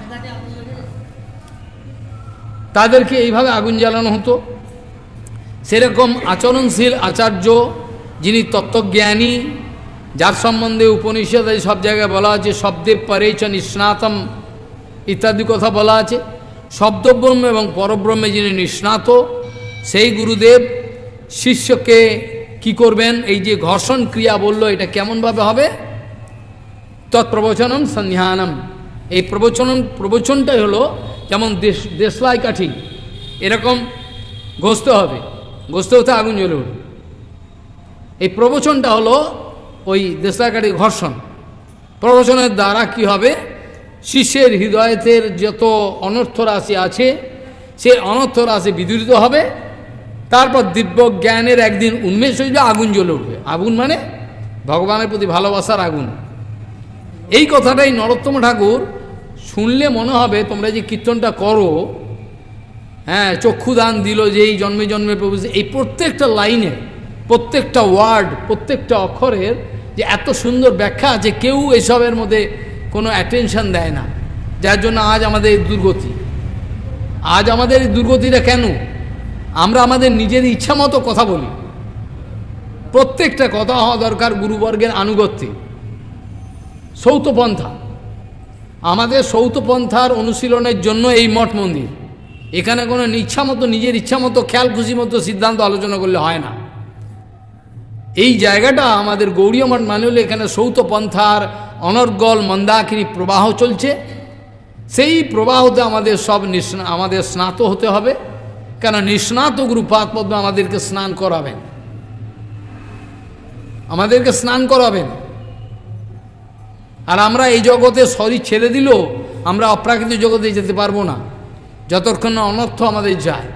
[SPEAKER 1] তাদেরকে এইভাবে আগুন জ্বালানো হতো। সেরকম আচরণশীল আচার্য, যিনি তত্ত্বজ্ঞানী, যার সম্বন্ধে উপনিষদ সব জায়গায় বলা আছে শব্দে পরে চ নিষ্ণাতম ইত্যাদি কথা বলা আছে। শব্দব্রহ্ম এবং পরব্রহ্মে যিনি নিষ্ণাত, সেই গুরুদেব শিষ্যকে কি করবেন? এই যে ঘর্ষণ ক্রিয়া বলল, এটা কেমনভাবে হবে? তৎপ্রবচনম সন্ধ্যানম। এই প্রবচনম, প্রবচনটাই হলো যেমন দেশ দেশলাই কাঠি এরকম ঘষতে হবে, ঘষতে হতে আগুন জ্বলে উঠবে। এই প্রবচনটা হলো ওই দেশলাই কাঠি ঘর্ষণ। প্রবচনের দ্বারা কি হবে? শিষ্যের হৃদয়ের যত অনর্থ রাশি আছে, সে অনর্থ রাশি বিদূরিত হবে। তারপর দিব্য জ্ঞানের একদিন উন্মেষ হয়ে আগুন জ্বলে উঠবে। আগুন মানে ভগবানের প্রতি ভালোবাসার আগুন। এই কথাটাই নরোত্তম ঠাকুর শুনলে মনে হবে তোমরা যে কীর্তনটা করো, হ্যাঁ চক্ষুদান দিল যেই জন্মে জন্মে প্রভু, এই প্রত্যেকটা লাইনে, প্রত্যেকটা ওয়ার্ড, প্রত্যেকটা অক্ষরের যে এত সুন্দর ব্যাখ্যা আছে, কেউ এসবের মধ্যে কোনো অ্যাটেনশন দেয় না। যার জন্য আজ আমাদের এই দুর্গতি। আজ আমাদের এই দুর্গতিটা কেন? আমরা আমাদের নিজের ইচ্ছা মতো কথা বলি। প্রত্যেকটা কথা হওয়া দরকার গুরুবর্গের আনুগত্যে। সৌতপন্থা, আমাদের সৌতপন্থার অনুশীলনের জন্য এই মঠ মন্দির। এখানে কোনো ইচ্ছা মতো, নিজের ইচ্ছা মতো, খেয়াল খুশি মতো সিদ্ধান্ত আলোচনা করলে হয় না। এই জায়গাটা আমাদের গৌড়ীয় মঠ মানে হলে এখানে সৌতপন্থার অনর্গল মন্দাকিনী প্রবাহ চলছে। সেই প্রবাহতে আমাদের সব নিষ্ণা আমাদের স্নাত হতে হবে। কেন? নিষ্ণাত গুরুপাদ পদ্ম আমাদেরকে স্নান করাবেন, আমাদেরকে স্নান করাবেন। আর আমরা এই জগতে শরীর ছেড়ে দিলেও আমরা অপ্রাকৃতিক জগতে যেতে পারবো না যতক্ষণ না অনর্থ আমাদের যায়।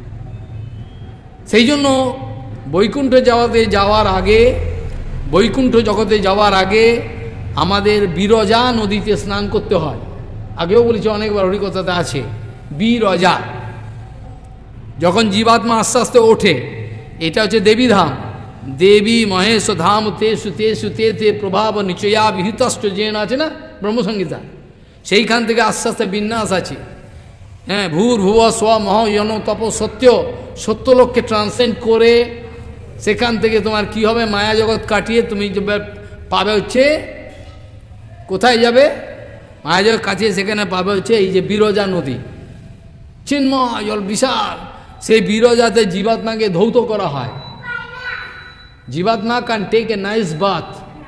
[SPEAKER 1] সেই জন্য বৈকুণ্ঠ জগতে যাওয়ার আগে, বৈকুণ্ঠ জগতে যাওয়ার আগে আমাদের বিরজা নদীতে স্নান করতে হয়। আগেও বলেছি অনেকবার, হরিকথাতে আছে বিরজা। যখন জীবাত্মা আস্তে আস্তে ওঠে, এটা হচ্ছে দেবীধাম। দেবী মহেশ ধাম তেসু তেসু তে তে প্রভাব নিচয়া বিহিতষ্ট জেন আছে না ব্রহ্মসংগীতা, সেইখান থেকে আস্তে আস্তে বিন্যাস আছে। হ্যাঁ, ভূর ভুব স্ব মহ ইয়ন তপ সত্য, সত্যলোককে ট্রান্সেন্ড করে সেখান থেকে তোমার কি হবে? মায়া জগৎ কাটিয়ে তুমি পাবে হচ্ছে, কোথায় যাবে? মায়া জগৎ কাটিয়ে সেখানে পাবে হচ্ছে এই যে বিরজা নদী, চিন্ময় জল বিশাল। সেই বিরজাতে জীবাত্মাকে ধৌত করা হয়। জীবাত্মা can take a nice bath.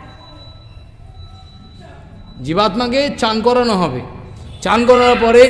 [SPEAKER 1] জীবাত্মাকে চান করানো হবে। চান করানোর পরে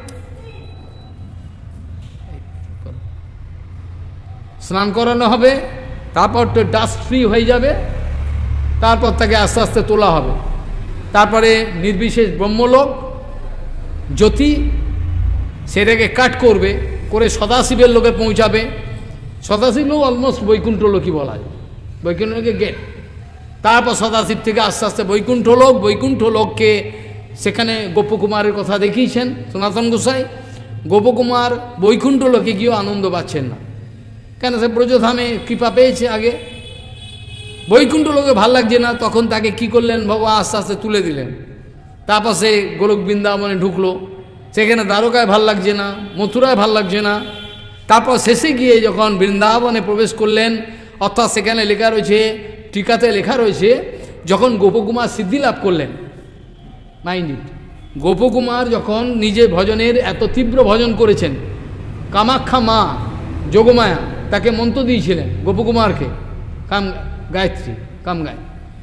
[SPEAKER 1] স্নান করানো হবে, তারপর তো ডাস্ট ফ্রি হয়ে যাবে। তারপর তাকে আস্তে আস্তে তোলা হবে। তারপরে নির্বিশেষ ব্রহ্মলোক জ্যোতি সেটাকে কাট করবে, করে সদাশিবের লোকে পৌঁছাবে। সদাশিব লোক অলমোস্ট বৈকুণ্ঠ লোকই বলা যায়, বৈকুণ্ঠ লোকে গেট। তারপর সদাশিব থেকে আস্তে আস্তে বৈকুণ্ঠ লোক, বৈকুণ্ঠ লোককে সেখানে গোপকুমারের কথা দেখিয়েছেন সনাতন গোসাই। গোপকুমার বৈকুণ্ঠ লোকে গিয়েও আনন্দ পাচ্ছেন না, কেন? সে ব্রজধামে কৃপা পেয়েছে আগে। বৈকুণ্ঠ লোকে ভাল লাগছে না, তখন তাকে কি করলেন? ভগবান আস্তে আস্তে তুলে দিলেন। তারপর সে গোলক বৃন্দাবনে ঢুকলো, সেখানে দ্বারকায় ভাল লাগছে না, মথুরায় ভাল লাগছে না। তারপর শেষে গিয়ে যখন বৃন্দাবনে প্রবেশ করলেন, অর্থাৎ সেখানে লেখা রয়েছে, টিকাতে লেখা রয়েছে, যখন গোপকুমার সিদ্ধি লাভ করলেন, মাইন্ড ইট, গোপকুমার যখন নিজে ভজনের এত তীব্র ভজন করেছেন, কামাখ্যা মা যোগমায়া তাকে মন্ত্র দিয়েছিলেন গোপকুমারকে, কাম গায়ত্রী কাম গায়।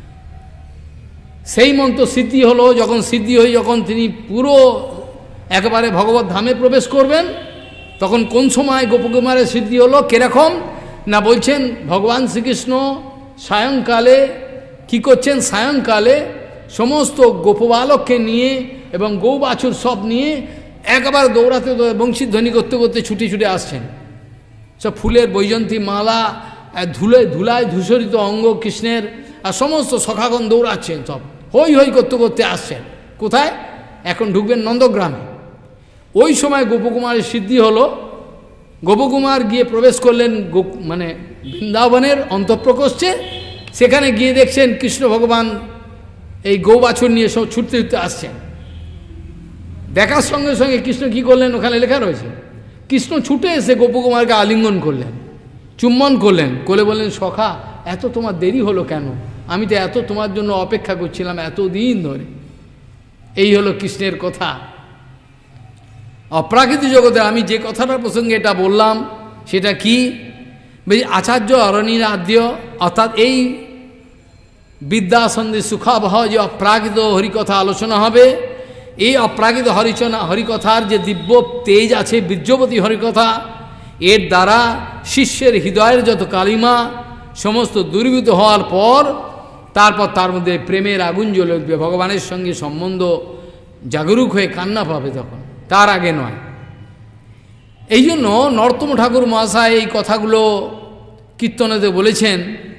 [SPEAKER 1] সেই মন্ত্র সিদ্ধি হলো, যখন সিদ্ধি হয়ে যখন তিনি পুরো একেবারে ভগবত ধামে প্রবেশ করবেন, তখন কোন সময় গোপকুমারের সিদ্ধি হলো, কিরকম না বলছেন ভগবান শ্রীকৃষ্ণ সায়ংকালে কি করছেন, সায়ংকালে সমস্ত গোপবালককে নিয়ে এবং গৌ বাছুর সব নিয়ে একবার দৌড়াতে বংশীধ্বনি করতে করতে ছুটে ছুটে আসছেন। সব ফুলের বৈজন্তী মালা, ধুলে ধুলায় ধূসরিত অঙ্গ কৃষ্ণের, আর সমস্ত সখাগণ দৌড়াচ্ছেন, সব হই হই করতে করতে আসছেন। কোথায়? এখন ঢুকবেন নন্দগ্রামে। ওই সময় গোপকুমারের সিদ্ধি হলো, গোপকুমার গিয়ে প্রবেশ করলেন মানে বৃন্দাবনের অন্তঃপ্রকোষ্ঠে। সেখানে গিয়ে দেখছেন কৃষ্ণ ভগবান এই গৌ বাছুর নিয়ে সব ছুটতে ছুটতে আসছেন। দেখার সঙ্গে সঙ্গে কৃষ্ণ কি করলেন, ওখানে লেখা রয়েছে, কৃষ্ণ ছুটে এসে গোপকুমারকে আলিঙ্গন করলেন, চুম্বন করলেন, করে বললেন সখা এত তোমার দেরি হলো কেন, আমি তো এত তোমার জন্য অপেক্ষা করছিলাম এত দিন ধরে। এই হলো কৃষ্ণের কথা। অপ্রাকৃতিক জগতে আমি যে কথাটার প্রসঙ্গে এটা বললাম সেটা কি, আচার্য অরণ্যাদ্য, অর্থাৎ এই বিদ্যাসন্ধি সুখাবহ যে অপ্রাকৃত হরিকথা আলোচনা হবে, এই অপ্রাকৃত হরিচনা হরিকথার যে দিব্য তেজ আছে, বীর্যবতী হরিকথা, এর দ্বারা শিষ্যের হৃদয়ের যত কালিমা সমস্ত দূরীভূত হওয়ার পর তারপর তার মধ্যে প্রেমের আগুন জ্বলে উঠবে, ভগবানের সঙ্গে সম্বন্ধ জাগরুক হয়ে কান্না পাবে, তখন তার আগে নয়। এই জন্য নরোত্তম ঠাকুর মহাশয় এই কথাগুলো কীর্তনেতে বলেছেন,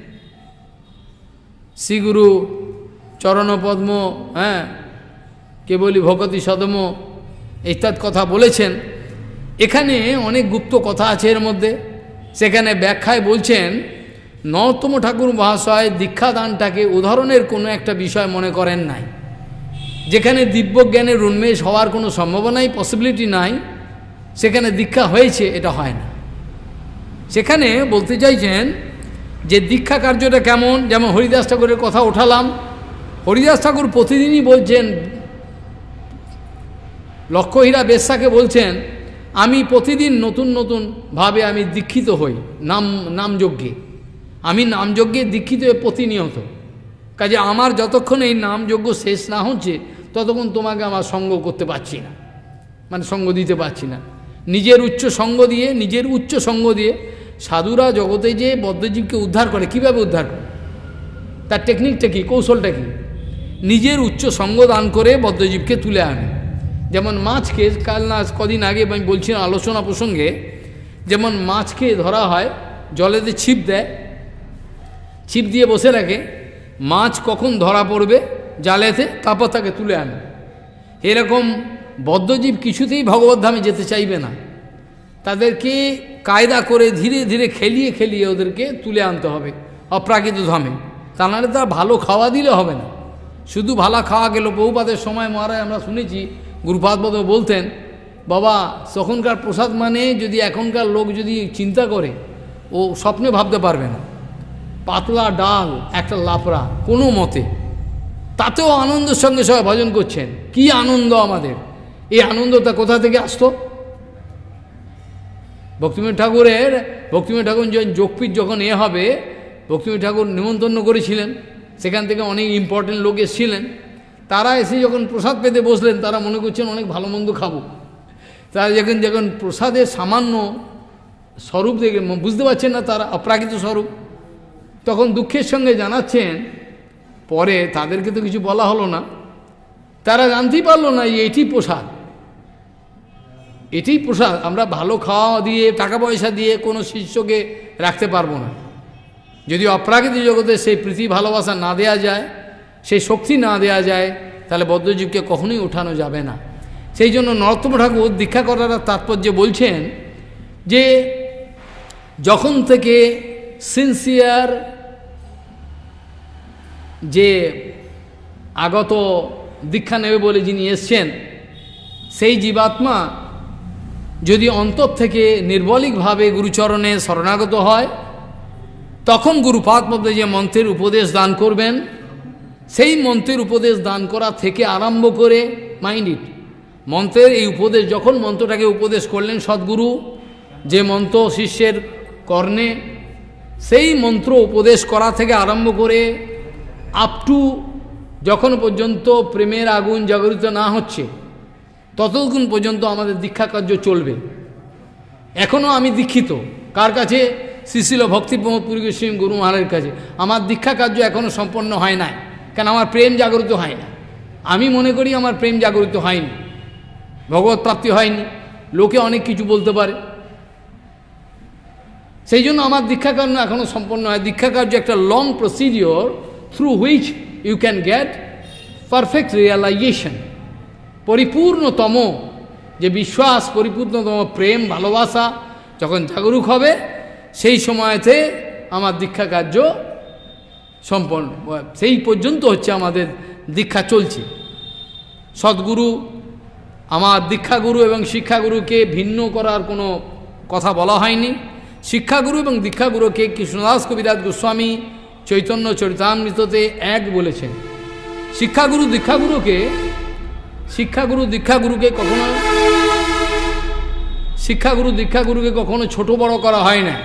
[SPEAKER 1] শ্রীগুরু চরণপদ্ম, হ্যাঁ কেবলি ভগতি সদম ইত্যাদি কথা বলেছেন। এখানে অনেক গুপ্ত কথা আছে এর মধ্যে। সেখানে ব্যাখ্যায় বলছেন নরোত্তম ঠাকুর মহাশয় দীক্ষাদানটাকে উদাহরণের কোনো একটা বিষয় মনে করেন নাই, যেখানে দিব্যজ্ঞানের উন্মেষ হওয়ার কোনো সম্ভাবনাই পসিবিলিটি নাই, সেখানে দীক্ষা হয়েছে এটা হয় না। সেখানে বলতে চাইছেন যে দীক্ষা কার্যটা কেমন, যেমন হরিদাস ঠাকুরের কথা ওঠালাম, হরিদাস ঠাকুর প্রতিদিনই বলছেন, লক্ষ্যহীরা বেশ্যাকে বলছেন আমি প্রতিদিন নতুন নতুন ভাবে আমি দীক্ষিত হই, নাম নামযজ্ঞে আমি নামযজ্ঞে দীক্ষিত হয়ে প্রতিনিয়ত, কাজে আমার যতক্ষণ এই নামযজ্ঞ শেষ না হচ্ছে ততক্ষণ তোমাকে আমার সঙ্গ করতে পারছি না, মানে সঙ্গ দিতে পারছি না। নিজের উচ্চ সঙ্গ দিয়ে, নিজের উচ্চ সঙ্গ দিয়ে সাধুরা জগতে যে বদ্ধজীবকে উদ্ধার করে, কিভাবে উদ্ধার করে, তার টেকনিকটা কি, কৌশলটা কি, নিজের উচ্চ সঙ্গ দান করে বদ্ধজীবকে তুলে আনে। যেমন মাছকে, কাল না কদিন আগে আমি বলছিলাম আলোচনা প্রসঙ্গে, যেমন মাছকে ধরা হয় জলেতে ছিপ দেয়, ছিপ দিয়ে বসে রাখে, মাছ কখন ধরা পড়বে জালেতে তারপর তাকে তুলে আনে। এরকম বদ্ধজীব কিছুতেই ভগবত ধামে যেতে চাইবে না, তাদেরকে কায়দা করে ধীরে ধীরে খেলিয়ে খেলিয়ে ওদেরকে তুলে আনতে হবে অপ্রাকৃত ধামে, তা নাহলে তার ভালো খাওয়া দিলে হবে না। শুধু ভালো খাওয়া গেল, বহুপাদের সময় মহারাজ আমরা শুনেছি গুরুপাদ বলতেন, বাবা তখনকার প্রসাদ মানে যদি এখনকার লোক যদি চিন্তা করে ও স্বপ্নে ভাবতে পারবে না, পাতলা ডাল একটা লাফড়া কোনো মতে, তাতেও আনন্দের সঙ্গে সবাই ভজন করছেন, কি আনন্দ আমাদের। এই আনন্দটা কোথা থেকে আসতো? ভক্তিবিনোদ ঠাকুরের ভক্তিবিনোদ ঠাকুর যখন যোগপীঠ যখন এ হবে, ভক্তিবিনোদ ঠাকুর নিমন্ত্রণ করেছিলেন, সেখান থেকে অনেক ইম্পর্টেন্ট লোক এসেছিলেন, তারা এসে যখন প্রসাদ পেতে বসলেন তারা মনে করছেন অনেক ভালো মন্দ খাবো, তারা যখন যখন প্রসাদের সামান্য স্বরূপ দেখে বুঝতে পারছেন না তারা অপ্রাকৃত স্বরূপ, তখন দুঃখের সঙ্গে জানাচ্ছেন, পরে তাদেরকে তো কিছু বলা হলো না, তারা জানতেই পারলো না যে এটি প্রসাদ, এটি প্রসাদ। আমরা ভালো খাওয়া দিয়ে টাকা পয়সা দিয়ে কোনো শিষ্যকে রাখতে পারবো না, যদি অপ্রাকৃতিক জগতে সেই প্রীতি ভালোবাসা না দেয়া যায়, সেই শক্তি না দেয়া যায়, তাহলে বদ্ধজীবকে কখনোই উঠানো যাবে না। সেই জন্য নরোত্তম ঠাকুর দীক্ষা করার তাৎপর্য বলছেন যে যখন থেকে সিনসিয়ার যে আগত দীক্ষা নেবে বলে যিনি এসছেন, সেই জীবাত্মা যদি অন্তর থেকে নির্বলিকভাবে গুরুচরণে শরণাগত হয়, তখন গুরুপাদ পদ্মে যে মন্ত্রের উপদেশ দান করবেন, সেই মন্ত্রের উপদেশ দান করা থেকে আরম্ভ করে, মাইন্ড ইট, মন্ত্রের এই উপদেশ যখন মন্ত্রটাকে উপদেশ করলেন সদ্গুরু, যে মন্ত্র শিষ্যের কর্ণে, সেই মন্ত্র উপদেশ করা থেকে আরম্ভ করে আপ টু যখন পর্যন্ত প্রেমের আগুন জাগরিত না হচ্ছে ততক্ষণ পর্যন্ত আমাদের দীক্ষা কার্য চলবে। এখনও আমি দীক্ষিত কার কাছে? শ্রীশিল ভক্তিপ্রমোদ পুরী গোস্বামী গুরু মহারাজের কাছে। আমার দীক্ষা কার্য এখনও সম্পন্ন হয় নাই, কেন আমার প্রেম জাগরিত হয় না। আমি মনে করি আমার প্রেম জাগরিত হয়নি, ভগবত প্রাপ্তি হয়নি। লোকে অনেক কিছু বলতে পারে, সেই জন্য আমার দীক্ষা কার্য এখনও সম্পন্ন হয়। দীক্ষা কার্য একটা long procedure through which you can get perfect realisation. পরিপূর্ণতম যে বিশ্বাস, পরিপূর্ণতম প্রেম ভালোবাসা যখন জাগরুক হবে, সেই সময়তে আমার দীক্ষা কার্য সম্পন্ন, সেই পর্যন্ত হচ্ছে আমাদের দীক্ষা চলছে। সদ্গুরু, আমার দীক্ষাগুরু এবং শিক্ষাগুরুকে ভিন্ন করার কোনো কথা বলা হয়নি। শিক্ষাগুরু এবং দীক্ষাগুরুকে কৃষ্ণদাস কবিরাজ গোস্বামী চৈতন্য চরিতামৃততে এক বলেছেন। শিক্ষাগুরু দীক্ষাগুরুকে শিক্ষাগুরু দীক্ষাগুরুকে কখনো শিক্ষাগুরু দীক্ষাগুরুকে কখনো ছোট বড় করা হয় না।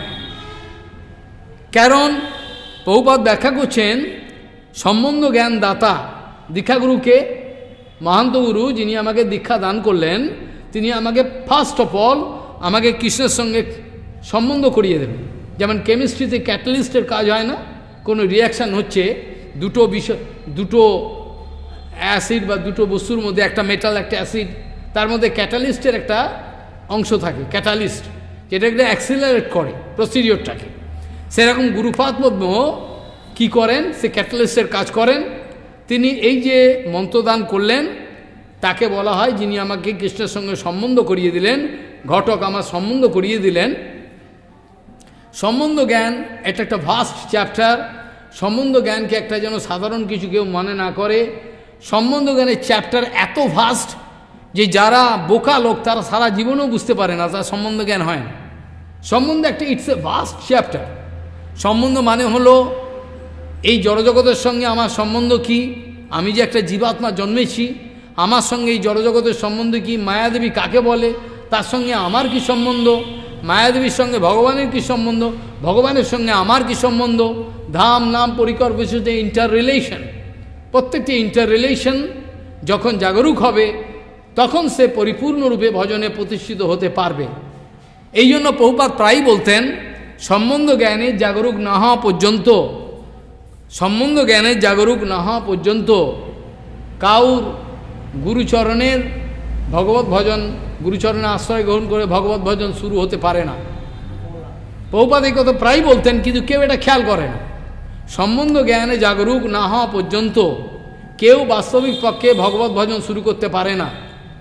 [SPEAKER 1] কারণ প্রভুপাদ ব্যাখ্যা করছেন, সম্বন্ধ জ্ঞান দাতা দীক্ষাগুরুকে, মহান্ত গুরু যিনি আমাকে দীক্ষা দান করলেন, তিনি আমাকে ফার্স্ট অফ অল আমাকে কৃষ্ণের সঙ্গে সম্বন্ধ করিয়ে দেবেন। যেমন কেমিস্ট্রিতে ক্যাটালিস্টের কাজ হয় না, কোনো রিয়াকশান হচ্ছে দুটো বিষয়, দুটো অ্যাসিড বা দুটো বস্তুর মধ্যে, একটা মেটাল একটা অ্যাসিড, তার মধ্যে ক্যাটালিস্টের একটা অংশ থাকে, ক্যাটালিস্ট, যেটা একটা অ্যাক্সিলারেট করে প্রসিডিওরটাকে। সেরকম গুরুপাদ পদ্ম কী করেন, সে ক্যাটালিস্টের কাজ করেন। তিনি এই যে মন্ত্রদান করলেন, তাকে বলা হয়, যিনি আমাকে কৃষ্ণের সঙ্গে সম্বন্ধ করিয়ে দিলেন, ঘটক আমার সম্বন্ধ করিয়ে দিলেন। সম্বন্ধ জ্ঞান এটা একটা ভাস্ট চ্যাপ্টার। সম্বন্ধ জ্ঞানকে একটা যেন সাধারণ কিছু কেউ মনে না করে। সম্বন্ধ জ্ঞানের চ্যাপ্টার এত ভাস্ট যে যারা বোকা লোক তারা সারা জীবনেও বুঝতে পারে না, তার সম্বন্ধ জ্ঞান হয় না। সম্বন্ধ একটা ইটস এ ভাস্ট চ্যাপ্টার। সম্বন্ধ মানে হলো এই জড়জগতের সঙ্গে আমার সম্বন্ধ কি, আমি যে একটা জীবাত্মা জন্মেছি, আমার সঙ্গে এই জড়জগতের সম্বন্ধ কি, মায়াদেবী কাকে বলে, তার সঙ্গে আমার কি সম্বন্ধ, মায়াদেবীর সঙ্গে ভগবানের কি সম্বন্ধ, ভগবানের সঙ্গে আমার কি সম্বন্ধ, ধাম নাম পরিকর বিষয়ে ইন্টার রিলেশন, প্রত্যেকটি ইন্টার রিলেশন যখন জাগরুক হবে তখন সে পরিপূর্ণরূপে ভজনে প্রতিষ্ঠিত হতে পারবে। এই জন্য প্রভুপাদ প্রায়ই বলতেন, সম্বন্ধ জ্ঞানে জাগরুক না হওয়া পর্যন্ত, সম্বন্ধ জ্ঞানের জাগরুক না হওয়া পর্যন্ত কাউর গুরুচরণের ভগবত ভজন, গুরুচরণের আশ্রয় গ্রহণ করে ভগবত ভজন শুরু হতে পারে না। প্রভুপাদ এই কথা প্রায়ই বলতেন, কিন্তু কেউ এটা খেয়াল করে না। সম্বন্ধ জ্ঞানে জাগরুক না হওয়া পর্যন্ত কেউ বাস্তবিক পক্ষে ভগবত ভজন শুরু করতে পারে না।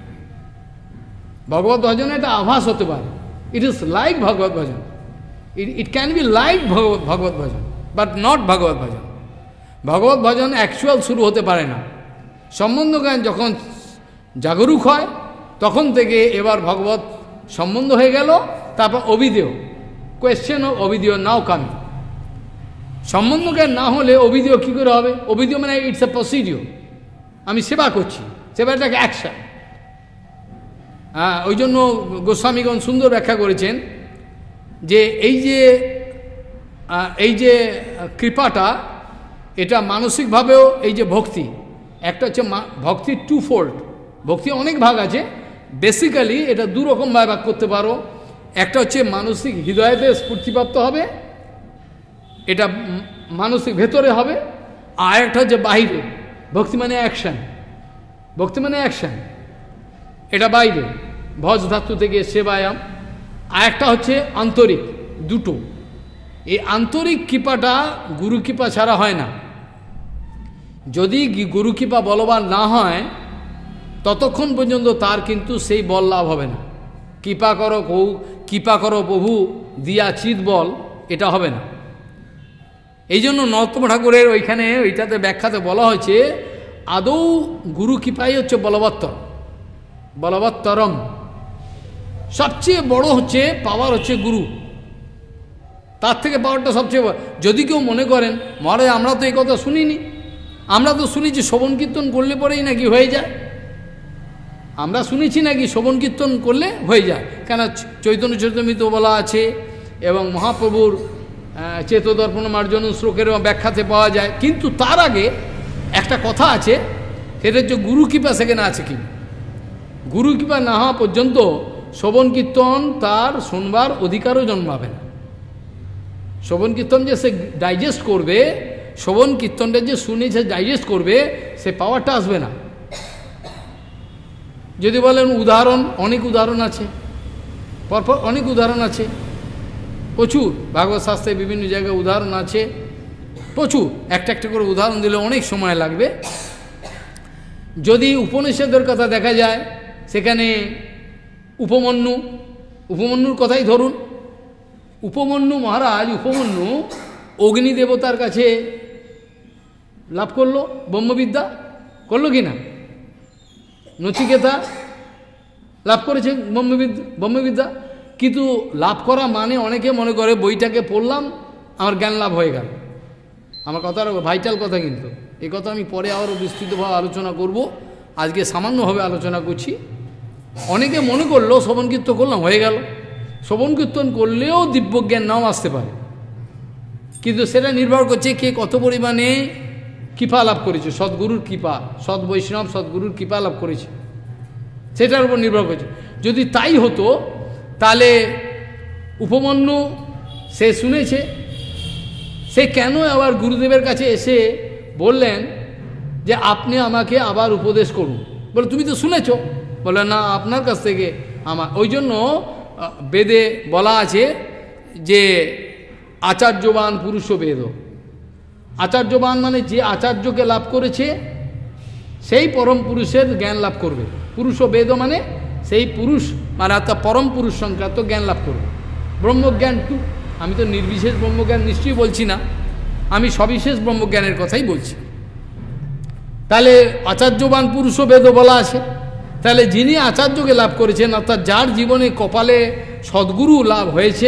[SPEAKER 1] ভগবত ভজন এটা আভাস হতে পারে, it is like bhagavat bhajan, it it can be like bhagavat bhagavat bhajan, but not bhagavat bhajan. ভগবত ভজন অ্যাকচুয়াল শুরু হতে পারে না। সম্বন্ধ জ্ঞান যখন জাগরুক হয় তখন থেকে এবার ভগবত সম্বন্ধ হয়ে গেল, তারপর অবিদেয়, question of abhidheya now coming. সম্বন্ধ জ্ঞান না হলে অবিদেয় কী করে হবে? অবিদেয় মানে ইটস এ প্রসিডিওর, আমি সেবা করছি, সেবাটাকে অ্যাকশন। হ্যাঁ, ওই জন্য গোস্বামীগণ সুন্দর ব্যাখ্যা করেছেন যে এই যে এই যে কৃপাটা, এটা মানসিকভাবেও এই যে ভক্তি, একটা হচ্ছে ভক্তির টু ফোল্ড, ভক্তি অনেক ভাগ আছে, বেসিক্যালি এটা দুরকমভাবে ভাগ করতে পারো। একটা হচ্ছে মানসিক হৃদয়তে স্ফূর্তিপ্রাপ্ত হবে, এটা মানসিক ভেতরে হবে, আর একটা হচ্ছে বাইরে, ভক্তি মানে অ্যাকশান, ভক্তি মানে অ্যাকশান, এটা বাইরে ভজ ধাতু থেকে সেবায়াম। আর একটা হচ্ছে আন্তরিক, দুটো। এই আন্তরিক কৃপাটা গুরু কৃপা ছাড়া হয় না। যদি গুরু কৃপা বলবান না হয় ততক্ষণ পর্যন্ত তার কিন্তু সেই বল লাভ হবে না। কৃপা করো কৌ কৃপা করো প্রভু দিয়া চিত বল, এটা হবে না। এই জন্য নরোত্তম ঠাকুরের ওইখানে ওইটাতে ব্যাখ্যাতে বলা হয়েছে, আদৌ গুরু কৃপাই হচ্ছে বলবত্তর, বলবত্তরম। সবচেয়ে বড় হচ্ছে পাওয়ার হচ্ছে গুরু, তার থেকে পাওয়ারটা সবচেয়ে বড়। যদি কেউ মনে করেন মহারাজ আমরা তো এই কথা শুনিনি, আমরা তো শুনেছি শ্রবণ কীর্তন করলে পরেই নাকি হয়ে যায়, আমরা শুনেছি নাকি শ্রবণ কীর্তন করলে হয়ে যায়, কেন চৈতন্য চরিতামৃত বলা আছে এবং মহাপ্রভুর চেতদর্পণ মার্জন শ্লোকেরও ব্যাখ্যাতে পাওয়া যায়। কিন্তু তার আগে একটা কথা আছে, সেটা হচ্ছে গুরু কৃপা সেখানে আছে কি, গুরু কৃপা না হওয়া পর্যন্ত শ্রবণ কীর্তন তার শোনবার অধিকারও জন্মাবে না। শ্রবণ কীর্তন যে সে ডাইজেস্ট করবে, শ্রবণ কীর্তনটা যে শুনে সে ডাইজেস্ট করবে, সে পাওয়ারটা আসবে না। যদি বলেন উদাহরণ, অনেক উদাহরণ আছে, পরপর অনেক উদাহরণ আছে, প্রচুর ভাগবত শাস্ত্রে বিভিন্ন জায়গায় উদাহরণ আছে প্রচুর। একটা একটা করে উদাহরণ দিলে অনেক সময় লাগবে। যদি উপনিষদের কথা দেখা যায়, সেখানে উপমন্যু, উপমন্যুর কথাই ধরুন। উপমন্যু মহারাজ, উপমন্যু অগ্নি দেবতার কাছে লাভ করলো ব্রহ্মবিদ্যা, করলো কি না? নচিকেতা লাভ করেছে ব্রহ্মবিদ্যা ব্রহ্মবিদ্যা কিন্তু লাভ করা মানে অনেকে মনে করে বইটাকে পড়লাম আমার জ্ঞান লাভ হয়ে গেল। আমার কথার ভাইটাল কথা, কিন্তু এই কথা আমি পরে আরও বিস্তৃতভাবে আলোচনা করব, আজকে সামান্যভাবে আলোচনা করছি। অনেকে মনে করলো শ্রবণ কীর্তন করলাম হয়ে গেল। শ্রবণ কীর্তন করলেও দিব্যজ্ঞান নাও আসতে পারে, কিন্তু সেটা নির্ভর করছে কে কত পরিমাণে কৃপা লাভ করেছে, সদ্গুরুর কৃপা, সৎ বৈষ্ণব সদ্গুরুর কৃপা লাভ করেছে, সেটার উপর নির্ভর করছে। যদি তাই হতো তাহলে উপমন্যু সে শুনেছে, সে কেন আবার গুরুদেবের কাছে এসে বললেন যে আপনি আমাকে আবার উপদেশ করুন? বলে তুমি তো শুনেছ। বলে না, আপনার কাছ থেকে আমার। ওই জন্য বেদে বলা আছে যে আচার্যবান পুরুষ বেদ। আচার্যবান মানে যে আচার্যকে লাভ করেছে সেই পরম পুরুষের জ্ঞান লাভ করবে। পুরুষ বেদ মানে সেই পুরুষ, মানে অর্থাৎ পরম পুরুষ সংক্রান্ত জ্ঞান লাভ করবে। ব্রহ্মজ্ঞান টু, আমি তো নির্বিশেষ ব্রহ্মজ্ঞান নিশ্চয়ই বলছি না, আমি সবিশেষ ব্রহ্মজ্ঞানের কথাই বলছি। তাহলে আচার্যবান পুরুষ বেদ বলা আছে, তাহলে যিনি আচার্যকে লাভ করেছেন, অর্থাৎ যার জীবনে কপালে সদ্গুরু লাভ হয়েছে,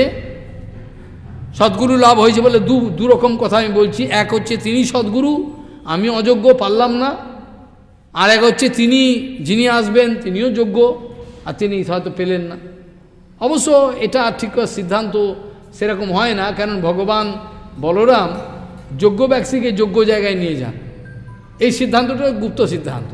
[SPEAKER 1] সদ্গুরু লাভ হয়েছে বলে দু দুরকম কথা আমি বলছি। এক হচ্ছে তিনি সদ্গুরু, আমি অযোগ্য পারলাম না, আর এক হচ্ছে তিনি যিনি আসবেন তিনিও যোগ্য, আর তিনি হয়তো পেলেন না। অবশ্য এটা ঠিক সিদ্ধান্ত সেরকম হয় না, কারণ ভগবান বলরাম যোগ্য ব্যক্তিকে যোগ্য জায়গায় নিয়ে যান, এই সিদ্ধান্তটা গুপ্ত সিদ্ধান্ত।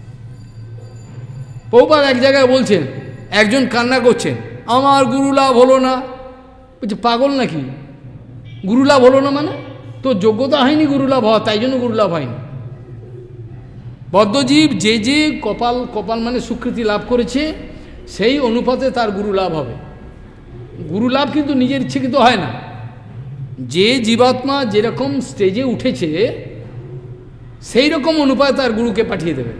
[SPEAKER 1] প্রভুপাদ এক জায়গায় বলছেন, একজন কান্না করছেন আমার গুরু লাভ হলো না, বলছে পাগল নাকি, গুরু লাভ হলো না মানে তো যোগ্যতা হয়নি গুরু লাভ হওয়া, তাই জন্য গুরু লাভ হয়নি। বদ্ধজীব যে যে কপাল, কপাল মানে স্বীকৃতি লাভ করেছে সেই অনুপাতে তার গুরু লাভ হবে। গুরু লাভ কিন্তু নিজের ইচ্ছাকৃত হয় না। যে জীবাত্মা যেরকম স্টেজে উঠেছে সেই রকম অনুপাতে তার গুরুকে পাঠিয়ে দেবে।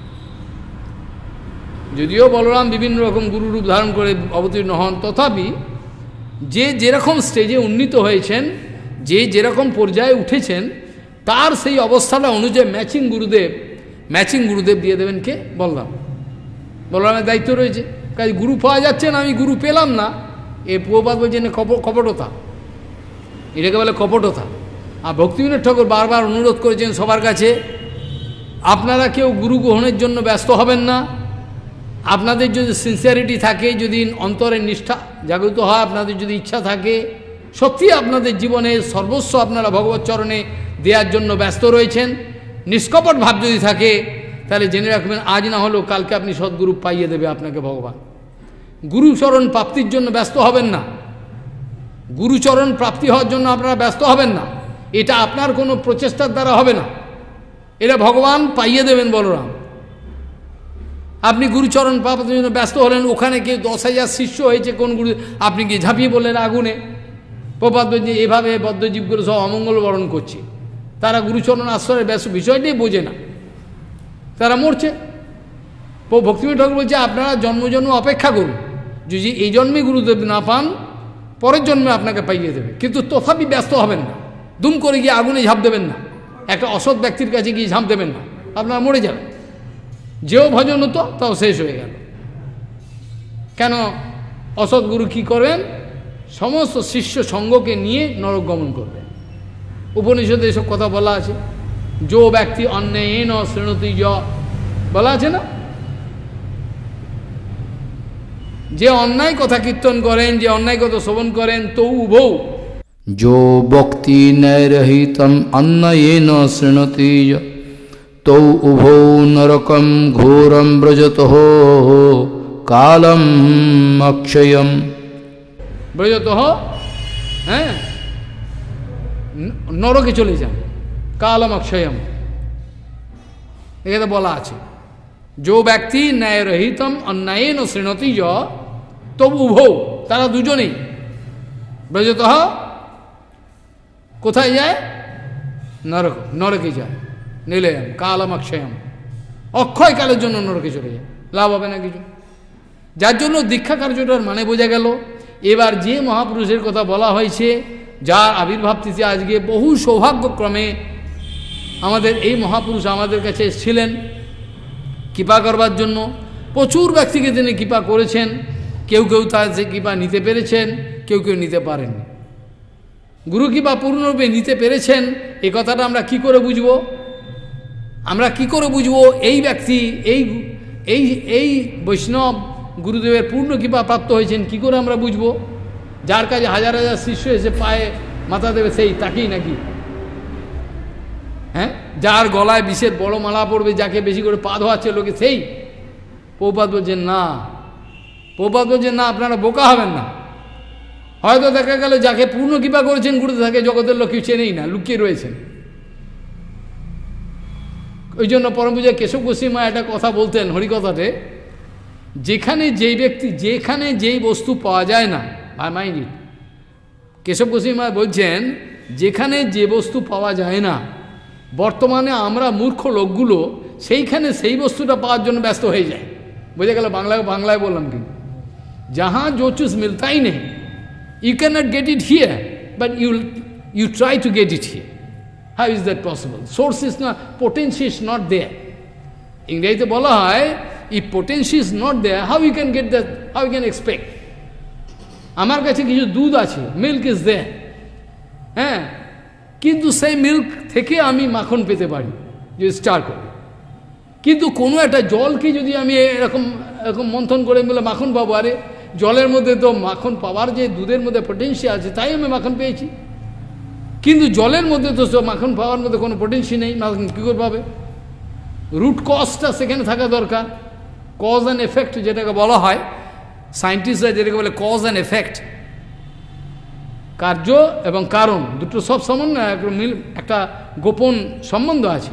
[SPEAKER 1] যদিও বলরাম বিভিন্ন রকম গুরু রূপ ধারণ করে অবতীর্ণ হন, তথাপি যে যেরকম স্টেজে উন্নীত হয়েছেন, যে যেরকম পর্যায়ে উঠেছেন, তার সেই অবস্থাটা অনুযায়ী ম্যাচিং গুরুদেব, ম্যাচিং গুরুদেব দিয়ে দেবেন কে? বলরাম। বলরামের দায়িত্ব রয়েছে। কাজে গুরু পাওয়া যাচ্ছে না, আমি গুরু পেলাম না, এ প্রভুপাদ বলছেন কপটতা, এটাকে বলে কপটতা। আর ভক্তিবিনোদ ঠাকুর বারবার অনুরোধ করেছেন সবার কাছে, আপনারা কেউ গুরু গ্রহণের জন্য ব্যস্ত হবেন না। আপনাদের যদি সিনসিয়ারিটি থাকে, যদি অন্তরের নিষ্ঠা জাগ্রত হয়, আপনাদের যদি ইচ্ছা থাকে, সত্যি আপনাদের জীবনের সর্বস্ব আপনারা ভগবত চরণে দেওয়ার জন্য ব্যস্ত রয়েছেন, নিষ্কপট ভাব যদি থাকে, তাহলে জেনে রাখবেন আজ না হলেও কালকে আপনি সদ্গুরু পাইয়ে দেবে আপনাকে ভগবান। গুরুচরণ প্রাপ্তির জন্য ব্যস্ত হবেন না, গুরুচরণ প্রাপ্তি হওয়ার জন্য আপনারা ব্যস্ত হবেন না। এটা আপনার কোনো প্রচেষ্টার দ্বারা হবে না, এটা ভগবান পাইয়ে দেবেন বলরাম। আপনি গুরুচরণ প্রাপ্তির জন্য ব্যস্ত হলেন, ওখানে কেউ দশ হাজার শিষ্য হয়েছে কোন গুরু, আপনি গিয়ে ঝাঁপিয়ে বললেন আগুনে। প্রপাত যে এভাবে বদ্ধজীবগুলো সব অমঙ্গল বরণ করছে, তারা গুরুচরণ আশ্রয়ের ব্যস্ত, বিষয়টাই বোঝে না, তারা মরছে। ভক্তিবিনোদ ঠাকুর বলছে আপনারা জন্ম জন্ম অপেক্ষা করুন, যদি এই জন্মে গুরুদেব না পান পরের জন্মে আপনাকে পাইয়ে দেবে, কিন্তু তথাপি ব্যস্ত হবেন না, দুম করে গিয়ে আগুনে ঝাঁপ দেবেন না, একটা অসৎ ব্যক্তির কাছে গিয়ে ঝাঁপ দেবেন না, আপনারা মরে যাবেন। যেও ভজন হতো তাও শেষ হয়ে গেল। কেন? অসৎ গুরু কী করবেন? সমস্ত শিষ্য সঙ্গকে নিয়ে নরক গমন করবে। উপনিষদে এসব কথা বলা আছে। যো ব্যক্তি অন্যায় ন শ্রেণতি য, বলা আছে না? যে অন্যায় কথা কীর্তন করেন, যে অন্যায় কথা শ্রবণ করেন, তো উভৌ
[SPEAKER 2] जो भक्ति नैरहितम अन्नयेन शृणोति तौ उभौ नरकम घोरम व्रजतः कालम अक्षयम।
[SPEAKER 1] ব্রজতঃ, হ্যাঁ, নরকে চলে যান, কালম অক্ষয়ম, এখানে বলা আছে। जो ব্যক্তি ন্যায়রহিতম অন্যায়েন শৃণোতি য, তবু উভৌ, তারা দুজনেই ব্রজতঃ কোথায় যায়? নরক, নরকে যায়। নিলয়ম কালম অক্ষয়ম, অক্ষয় কালের জন্য নরকে চলে যায়, লাভ হবে না কিছু। যার জন্য দীক্ষা কার্যটার মানে বোঝা গেল। এবার যে মহাপুরুষের কথা বলা হয়েছে, যার আবির্ভাব তিথি আজকে, বহু সৌভাগ্যক্রমে আমাদের এই মহাপুরুষ আমাদের কাছে এসেছিলেন কৃপা করবার জন্য। প্রচুর ব্যক্তিকে তিনি কৃপা করেছেন, কেউ কেউ তার সে কৃপা নিতে পেরেছেন, কেউ কেউ নিতে পারেননি। গুরু কৃপা পূর্ণরূপে নিতে পেরেছেন, এই কথাটা আমরা কি করে বুঝবো? আমরা কি করে বুঝবো এই ব্যক্তি, এই এই এই বৈষ্ণব গুরুদেবের পূর্ণ কৃপা প্রাপ্ত হয়েছেন, কি করে আমরা বুঝবো? যার কাছে হাজার হাজার শিষ্য এসে পায়ে মাথা দেবে, সেই তাকেই নাকি? হ্যাঁ, যার গলায় বিষের বড় মালা পড়বে, যাকে বেশি করে পা ধোয়াচ্ছে লোকে, সেই? প্রভুপাদ বলছেন না, প্রভুপাদ বলছেন না, আপনারা বোকা হবেন না। হয়তো দেখা গেল যাকে পূর্ণ কৃপা করেছেন গুরুদেব, তাকে জগতের লোক কেউ চেনেই না, লুকিয়ে রয়েছেন। ওই জন্য পরম পূজায় কেশব গোস্বামী একটা কথা বলতেন হরিকথাতে, যেখানে যেই ব্যক্তি, যেখানে যেই বস্তু পাওয়া যায় না, I mind it, Keshav Goswami বলছেন যেখানে যে বস্তু পাওয়া যায় না, বর্তমানে আমরা মূর্খ লোকগুলো সেইখানে সেই বস্তুটা পাওয়ার জন্য ব্যস্ত হয়ে যায়। বোঝা গেল? বাংলায় বাংলায় বললাম কি, যাহা জো চুজ মিলতাই নেই, you cannot get it here, but you you try to get it here. How is that possible? Source is not, potential is not there. ইংরেজিতে বলা হয়, if potential is not there, how you can get that, how you can expect? আমার কাছে কিছু দুধ আছে, milk is there, হ্যাঁ, কিন্তু সেই মিল্ক থেকে আমি মাখন পেতে পারি যদি স্টার করি। কিন্তু কোনো একটা জলকে যদি আমি এরকম এরকম মন্থন করে বলে মাখন পাবো, আরে জলের মধ্যে তো মাখন পাওয়ার যে দুধের মধ্যে পটেন্সিয়াল আছে, তাই আমি মাখন পেয়েছি। কিন্তু জলের মধ্যে তো মাখন পাওয়ার মধ্যে কোনো পটেন্সিয়াল নেই, মাখন কী করে পাবে? রুট কজটা সেখানে থাকা দরকার, কজ অ্যান্ড এফেক্ট যেটাকে বলা হয়, সায়েন্টিস্টরা যেটাকে বলে কজ অ্যান্ড এফেক্ট, কার্য এবং কারণ দুটো সব সমন্বয়, মিল একটা গোপন সম্বন্ধ আছে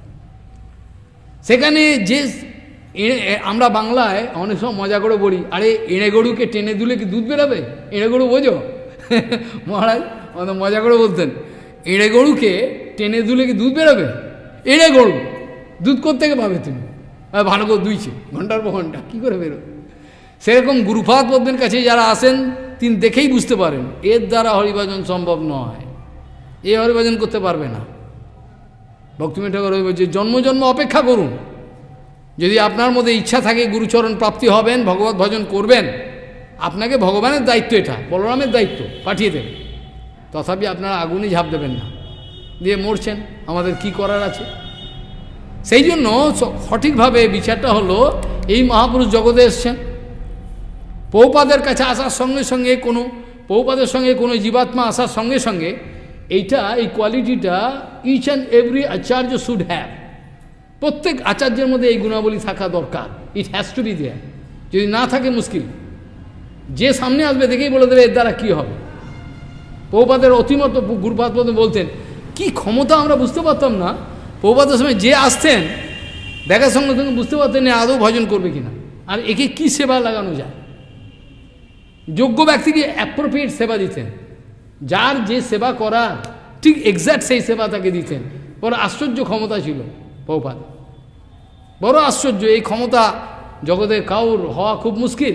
[SPEAKER 1] সেখানে। যে আমরা বাংলায় অনেক সময় মজা করে বলি, আরে এঁড়ে গরুকে টেনে দিলে কি দুধ বেরোবে? এঁড়ে গরু বোঝো? মহারাজ আমাদের মজা করে বলতেন, এঁড়ে গরুকে টেনে দিলে কি দুধ বেরোবে? এঁড়ে গরু দুধ কোত্থেকে পাবে তুমি? ভালো করে দুইছে ঘন্টার পর ঘন্টা, কী করে বেরোবে? সেরকম গুরুপাদ পদ্মের কাছে যারা আসেন তিনি দেখেই বুঝতে পারেন এর দ্বারা হরিভজন সম্ভব নয়, এ হরিভজন করতে পারবে না। ভক্তিময় ঠাকুর বলছে, জন্ম জন্ম অপেক্ষা করুন, যদি আপনার মধ্যে ইচ্ছা থাকে গুরুচরণ প্রাপ্তি হবেন, ভগবত ভজন করবেন, আপনাকে ভগবানের দায়িত্ব, এটা বলরামের দায়িত্ব, পাঠিয়ে দেবেন। তথাপি আপনারা আগুনে ঝাঁপ দেবেন না, দিয়ে মরছেন, আমাদের কি করার আছে? সেই জন্য সঠিকভাবে বিচারটা হলো, এই মহাপুরুষ জগতে এসছেন, প্রভুপাদের কাছে আসার সঙ্গে সঙ্গে কোনো প্রভুপাদের সঙ্গে কোনো জীবাত্মা আসার সঙ্গে সঙ্গে এইটা, এই কোয়ালিটিটা each and every acharya should have. প্রত্যেক আচার্যের মধ্যে এই গুণাবলী থাকা দরকার, it has to be there. যদি না থাকে মুশকিল, যে সামনে আসবে দেখেই বলে দেবে এর দ্বারা কী হবে। প্রভুপাদের অতিমত গুরুপাদ বলতেন, কি ক্ষমতা আমরা বুঝতে পারতাম না। প্রভুপাদের সময় যে আসতেন দেখার সঙ্গে সঙ্গে বুঝতে পারতেন না আদৌ ভজন করবে কিনা, আর একে কি সেবা লাগানো যায়। যোগ্য ব্যক্তিকে অ্যাপ্রোপ্রিয়েট সেবা দিতেন, যার যে সেবা করার ঠিক এক্স্যাক্ট সেই সেবা তাকে দিতেন। বড় আশ্চর্য ক্ষমতা ছিল প্রভুপাদ, বড় আশ্চর্য। এই ক্ষমতা জগতে কাউর হওয়া খুব মুশকিল।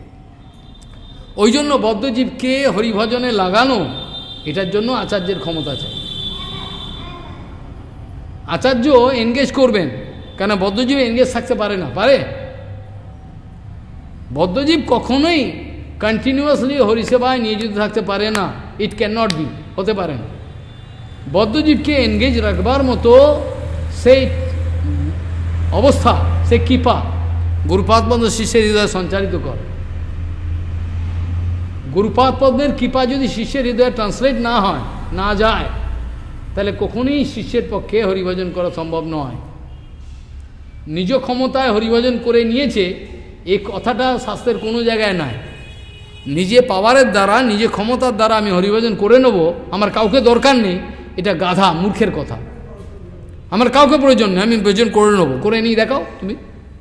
[SPEAKER 1] ওই জন্য বদ্ধজীবকে হরিভজনে লাগানো, এটার জন্য আচার্যের ক্ষমতা চাই। আচার্য এনগেজ করবেন, কেন বদ্ধজীব এনগেজ থাকতে পারে না, পারে? বদ্ধজীব কখনোই কন্টিনিউয়াসলি হরিসেবায় নিয়োজিত থাকতে পারে না, ইট ক্যান নট বি, হতে পারে না। বদ্ধজীবকে এনগেজ রাখবার মতো সেই অবস্থা, সে কৃপা গুরুপাদ বন্ধ শিষ্যের হৃদয় সঞ্চারিত কর। গুরুপাদ পদ্মের কৃপা যদি শিষ্যের হৃদয়ে ট্রান্সলেট না হয়, না যায়, তাহলে কখনোই শিষ্যের পক্ষে হরিভজন করা সম্ভব নয়। নিজ ক্ষমতায় হরিভজন করে নিয়েছে, এই কথাটা শাস্ত্রের কোনো জায়গায় নাই। নিজে পাওয়ারের দ্বারা, নিজে ক্ষমতার দ্বারা আমি হরিভজন করে নেব, আমার কাউকে দরকার নেই, এটা গাধা মূর্খের কথা। আমার কাউকে প্রয়োজন নেই, আমি ভজন করে নেব, করে নিয়ে দেখাও তুমি।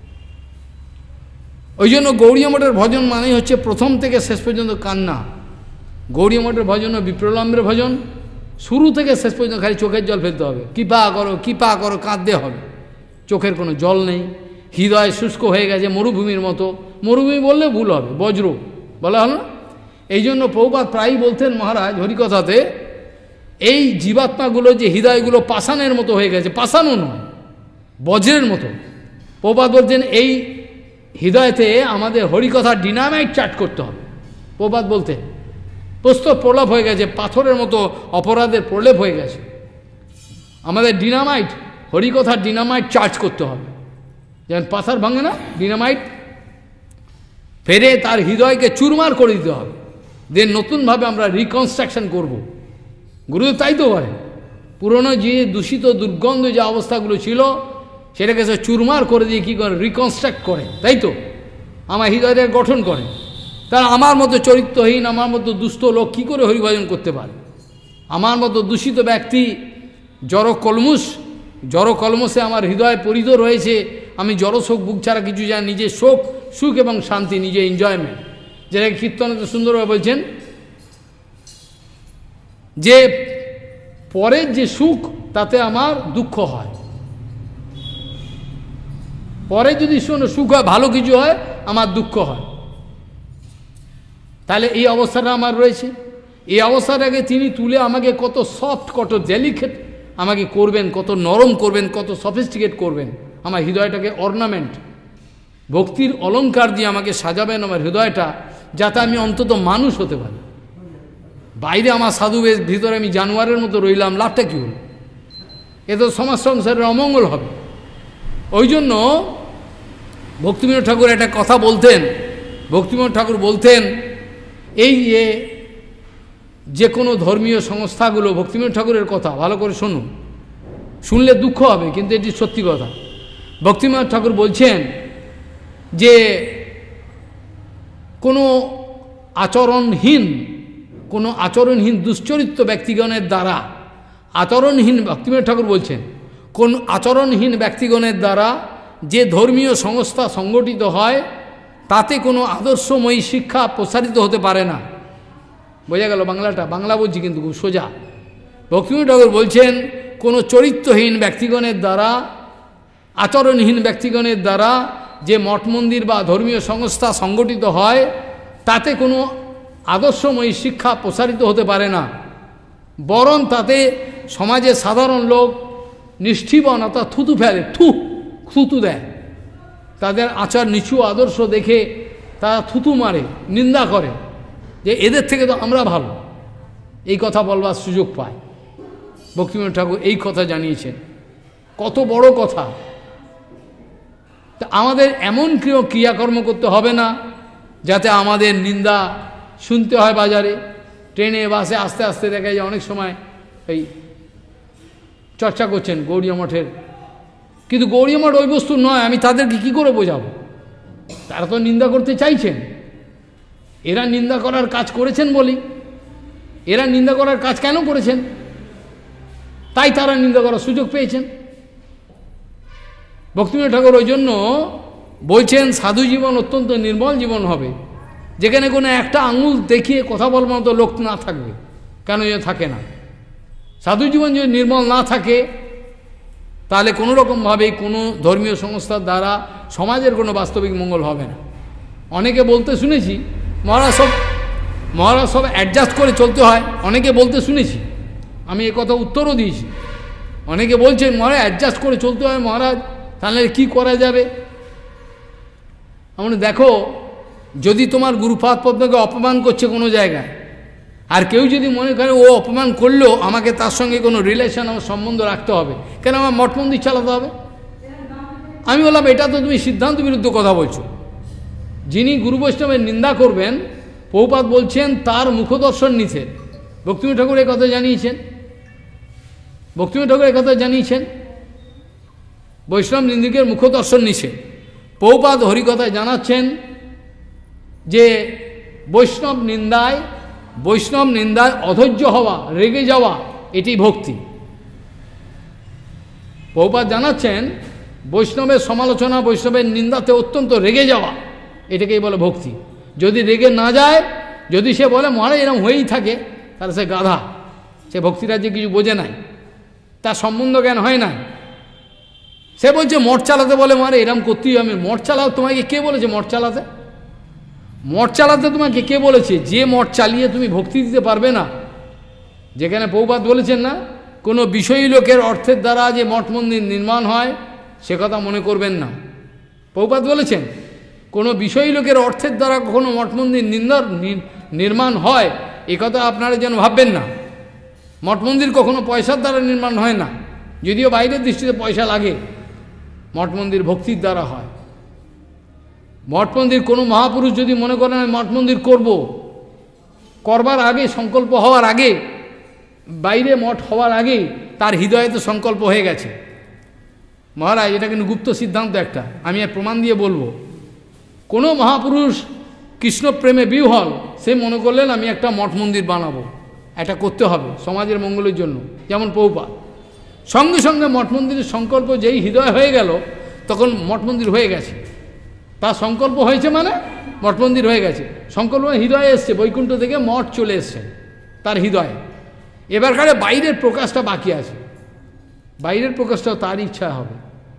[SPEAKER 1] ওই জন্য গৌড়ীয় মঠের ভজন মানেই হচ্ছে প্রথম থেকে শেষ পর্যন্ত কান্না। গৌড়ীয় মঠের ভজন ও বিপ্রলম্বের ভজন, শুরু থেকে শেষ পর্যন্ত খালি চোখের জল ফেলতে হবে, কৃপা করো কৃপা করো কাঁদতে হবে। চোখের কোনো জল নেই, হৃদয় শুষ্ক হয়ে গেছে মরুভূমির মতো। মরুভূমি বললে ভুল হবে, বজ্র বলা হলো না। এই জন্য প্রভুপাদ প্রায়ই বলতেন মহারাজ হরিকথাতে, এই জীবাত্মাগুলো যে হৃদয়গুলো পাষাণের মতো হয়ে গেছে, পাষাণও নয়, বজ্রের মতো। প্রভুপাদ বলছেন এই হৃদয়তে আমাদের হরিকথার ডিনামাইট চার্ট করতে হবে। প্রভুপাদ বলতেন প্রস্তর প্রলাপ হয়ে গেছে, পাথরের মতো অপরাধের প্রলেপ হয়ে গেছে, আমাদের ডিনামাইট, হরিকথার ডিনামাইট চার্জ করতে হবে। যেমন পাথর ভাঙে না, ডিনামাইট ফেরে তার হৃদয়কে চুরমার করে দিতে হবে, দেন নতুনভাবে আমরা রিকনস্ট্রাকশন করব। গুরুদেব তাই তো করে, পুরনো যে দূষিত দুর্গন্ধ যে অবস্থাগুলো ছিল সেটাকে সে চুরমার করে দিয়ে কী করে রিকনস্ট্রাক্ট করে, তাই তো আমার হৃদয়টাকে গঠন করে। তারা আমার মতো চরিত্রহীন, আমার মতো দুস্থ লোক কী করে হরিভজন করতে পারে? আমার মতো দূষিত ব্যক্তি, জড় কলমুষ, জড় কলমসে আমার হৃদয় পরিত রয়েছে, আমি জড় শোক বুক ছাড়া কিছু জানি, নিজের শোক সুখ এবং শান্তি, নিজে এনজয়মেন্ট, যেটা কীর্তনে তো সুন্দরভাবে বলছেন যে পরের যে সুখ তাতে আমার দুঃখ হয়, পরে যদি শোনো সুখ হয়, ভালো কিছু হয়, আমার দুঃখ হয়। তাহলে এই অবস্থাটা আমার রয়েছে। এই অবস্থাটাকে তিনি তুলে আমাকে কত সফট, কত ডেলিকেট আমাকে করবেন, কত নরম করবেন, কত সফিস্টিকেট করবেন, আমার হৃদয়টাকে অর্নামেন্ট, ভক্তির অলঙ্কার দিয়ে আমাকে সাজাবেন আমার হৃদয়টা, যাতে আমি অন্তত মানুষ হতে পারি। বাইরে আমার সাধু বেশ, ভিতরে আমি জানোয়ারের মতো রইলাম, লাভটা কী হল? এ তো সমাজ সংসারের অমঙ্গল হবে। ওই জন্য ভক্তিবিনোদ ঠাকুর একটা কথা বলতেন, ভক্তিবিনোদ ঠাকুর বলতেন এই যে কোনো ধর্মীয় সংস্থাগুলো, ভক্তিবিনোদ ঠাকুরের কথা ভালো করে শুনুন, শুনলে দুঃখ হবে কিন্তু এটি সত্যি কথা। ভক্তিবিনোদ ঠাকুর বলছেন যে কোনো আচরণহীন, কোনো আচরণহীন দুশ্চরিত্র ব্যক্তিগণের দ্বারা, আচরণহীন, ভক্তিবিনোদ ঠাকুর বলছেন কোন আচরণহীন ব্যক্তিগণের দ্বারা যে ধর্মীয় সংস্থা সংগঠিত হয় তাতে কোনো আদর্শময়ী শিক্ষা প্রসারিত হতে পারে না। বোঝা গেল বাংলাটা? বাংলা বলছি কিন্তু খুব সোজা। ভক্তিবিনোদ ঠাকুর বলছেন কোনো চরিত্রহীন ব্যক্তিগণের দ্বারা, আচরণহীন ব্যক্তিগণের দ্বারা যে মঠ মন্দির বা ধর্মীয় সংস্থা সংগঠিত হয় তাতে কোনো আদর্শময়ী শিক্ষা প্রসারিত হতে পারে না, বরং তাতে সমাজের সাধারণ লোক নিষ্ঠিবন অর্থাৎ থুতু ফেলে, থু থুতু দেয়, তাদের আচার নিচু আদর্শ দেখে তারা থুতু মারে, নিন্দা করে যে এদের থেকে তো আমরা ভালো, এই কথা বলবার সুযোগ পায়। ভক্তিবিনোদ ঠাকুর এই কথা জানিয়েছেন, কত বড় কথা। তা আমাদের এমন ক্রিয়াকর্ম করতে হবে না যাতে আমাদের নিন্দা শুনতে হয় বাজারে, ট্রেনে বাসে আস্তে আস্তে দেখা যায় অনেক সময় এই চর্চা করছেন গৌড়ীয় মঠের, কিন্তু গৌড়ীয় মঠ ওই বস্তু নয়, আমি তাদেরকে কী করে বোঝাবো? তারা তো নিন্দা করতে চাইছেন, এরা নিন্দা করার কাজ করেছেন বলি, এরা নিন্দা করার কাজ কেন করেছেন? তাই তারা নিন্দা করার সুযোগ পেয়েছেন। ভক্তিবিনোদ ঠাকুর ওই জন্য বলছেন সাধু জীবন অত্যন্ত নির্মল জীবন হবে, যেখানে কোনো একটা আঙুল দেখিয়ে কথা বলবার মতো লোক না থাকবে। কেন যে থাকে না? সাধু জীবন যদি নির্মল না থাকে তাহলে কোনো রকমভাবে কোনো ধর্মীয় সংস্থার দ্বারা সমাজের কোনো বাস্তবিক মঙ্গল হবে না। অনেকে বলতে শুনেছি মহারাজ সব মহারাজ সব অ্যাডজাস্ট করে চলতে হয়, অনেকে বলতে শুনেছি, আমি এ কথা উত্তরও দিয়েছি। অনেকে বলছেন মহারাজ অ্যাডজাস্ট করে চলতে হয় মহারাজ, তাহলে কি করা যাবে? আমরা দেখো, যদি তোমার গুরুপাদ পদ্মকে অপমান করছে কোনো জায়গায়, আর কেউ যদি মনে করে ও অপমান করলেও আমাকে তার সঙ্গে কোনো রিলেশন, আমার সম্বন্ধ রাখতে হবে, কেন আমার মঠ মন্দির চালাতে হবে? আমি বললাম এটা তো তুমি সিদ্ধান্ত বিরুদ্ধ কথা বলছো। যিনি গুরু বৈষ্ণবের নিন্দা করবেন প্রভুপাদ বলছেন তার মুখদর্শন নিষেধ। ভক্তিবিনোদ ঠাকুর এই কথা জানিয়েছেন, ভক্তিবিনোদ ঠাকুর এই কথা জানিয়েছেন, বৈষ্ণব নিন্দিকের মুখদর্শন নিষেধ। প্রভুপাদ হরিকথায় জানাচ্ছেন যে বৈষ্ণব নিন্দায় বৈষ্ণব নিন্দায় অধৈর্য হওয়া, রেগে যাওয়া, এটি ভক্তি। প্রভুপাদ জানাচ্ছেন বৈষ্ণবের সমালোচনা, বৈষ্ণবের নিন্দাতে অত্যন্ত রেগে যাওয়া, এটাকেই বলে ভক্তি। যদি রেগে না যায়, যদি সে বলে মহারাজ এরকম হয়েই থাকে, তাহলে সে গাধা, সে ভক্তিরাজ্যে কিছু বোঝে নাই, তার সম্বন্ধ জ্ঞান হয় না। সে বলছে মঠ চালাতে, বলে মহারাজ এরকম করতেই আমি মঠ চালাও। তোমাকে কে বলেছে মঠ চালাতে? মঠ চালাতে তোমাকে কে বলেছে? যে মঠ চালিয়ে তুমি ভক্তি দিতে পারবে না, যেখানে প্রভুপাদ বলেছেন না কোনো বিষয়ী লোকের অর্থের দ্বারা যে মঠ মন্দির নির্মাণ হয়, সে কথা মনে করবেন না। প্রভুপাদ বলেছেন কোনো বিষয়ী লোকের অর্থের দ্বারা কখনো মঠ মন্দির নির্মাণ হয়, এ কথা আপনারা যেন ভাববেন না। মঠ মন্দির কখনো পয়সার দ্বারা নির্মাণ হয় না, যদিও বাইরের দৃষ্টিতে পয়সা লাগে। মঠ মন্দির ভক্তির দ্বারা হয়। মঠ মন্দির কোনো মহাপুরুষ যদি মনে করেন আমি মঠ মন্দির করব, করবার আগে, সংকল্প হওয়ার আগে, বাইরে মঠ হওয়ার আগেই তার হৃদয়ে তো সংকল্প হয়ে গেছে। মহারাজ এটা কিন্তু গুপ্ত সিদ্ধান্ত একটা, আমি আর প্রমাণ দিয়ে বলবো। কোনো মহাপুরুষ কৃষ্ণপ্রেমে বিহ্বল, সে মনে করলেন আমি একটা মঠ মন্দির বানাবো, এটা করতে হবে সমাজের মঙ্গলের জন্য, যেমন প্রভুপাদ। সঙ্গে সঙ্গে মঠ মন্দিরের সংকল্প যেই হৃদয় হয়ে গেল, তখন মঠ মন্দির হয়ে গেছে। তার সংকল্প হয়েছে মানে মঠ মন্দির হয়ে গেছে। সংকল্প হৃদয়ে এসছে, বৈকুণ্ঠ থেকে মঠ চলে এসছে তার হৃদয়ে। এবারকারে বাইরের প্রকাশটা বাকি আছে, বাইরের প্রকাশটাও তার ইচ্ছা হবে।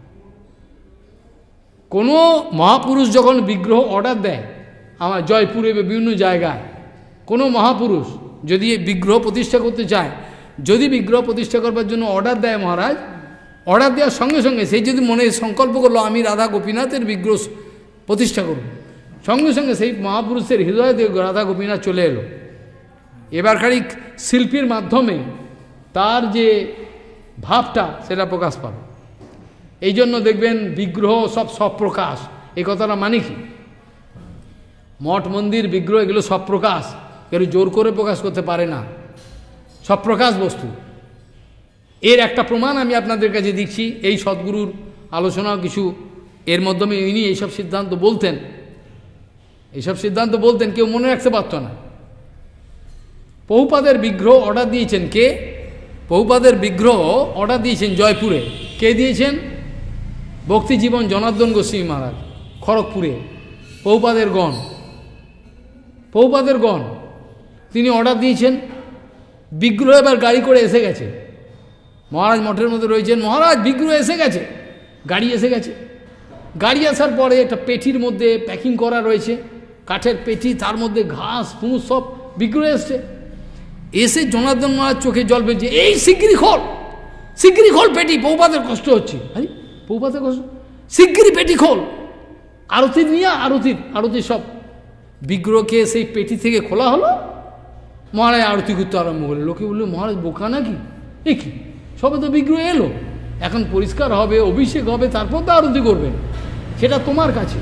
[SPEAKER 1] কোনো মহাপুরুষ যখন বিগ্রহ অর্ডার দেয়, আমার জয়পুরে বা বিভিন্ন জায়গায় কোনো মহাপুরুষ যদি বিগ্রহ প্রতিষ্ঠা করতে চায়, যদি বিগ্রহ প্রতিষ্ঠা করবার জন্য অর্ডার দেয় মহারাজ, অর্ডার দেওয়ার সঙ্গে সঙ্গে সেই যদি মনে সংকল্প করলো আমি রাধা গোপীনাথের বিগ্রহ প্রতিষ্ঠা করব, সঙ্গে সঙ্গে সেই মহাপুরুষের হৃদয়ে রাধা গোপীনাথ চলে এলো। এবারকারই শিল্পীর মাধ্যমে তার যে ভাবটা সেটা প্রকাশ পাবে। এই জন্য দেখবেন বিগ্রহ সব সব প্রকাশ, এই কথাটা মানে কি? মঠ মন্দির বিগ্রহ এগুলো সব প্রকাশ, কেউ জোর করে প্রকাশ করতে পারে না, সব প্রকাশ বস্তু। এর একটা প্রমাণ আমি আপনাদের কাছে দিচ্ছি। এই সদ্গুরুর আলোচনা কিছু এর মাধ্যমে ইনি এইসব সিদ্ধান্ত বলতেন, এইসব সিদ্ধান্ত বলতেন, কেউ মনে রাখতে পারত না। প্রভুপাদের বিগ্রহ অর্ডার দিয়েছেন কে? প্রভুপাদের বিগ্রহ অর্ডার দিয়েছেন জয়পুরে। কে দিয়েছেন? ভক্তিজীবন জনার্দন গোস্বামী মহারাজ, খড়গপুরে। প্রভুপাদের গণ, প্রভুপাদের গণ তিনি অর্ডার দিয়েছেন। বিগ্রহ এবার গাড়ি করে এসে গেছে, মহারাজ মঠের মধ্যে রয়েছেন। মহারাজ বিগ্রহ এসে গেছে, গাড়ি এসে গেছে। গাড়ি আসার পরে একটা পেটির মধ্যে প্যাকিং করা রয়েছে, কাঠের পেটি, তার মধ্যে ঘাস ফুঁস সব বিগ্রহ এসছে। এসে জনার্দন মহারাজ চোখে জল ফেলছে, এই শিগগিরি খোল, শিগগিরি খোল পেটি, প্রভুপাদের কষ্ট হচ্ছে। আরে প্রভুপাদের কষ্ট, শিগগিরি পেটি খোল। আরতির নিয়ে আরতির আরতির সব বিগ্রহকে সেই পেটি থেকে খোলা হলো। মহারাজ আরতি করতে আরম্ভ করলো। লোকে বললো মহারাজ বোকা নাকি, এ কি সবে তো বিগ্রহ এলো, এখন পরিষ্কার হবে, অভিষেক হবে, তারপর তো আরতি করবেন, সেটা তোমার কাছে।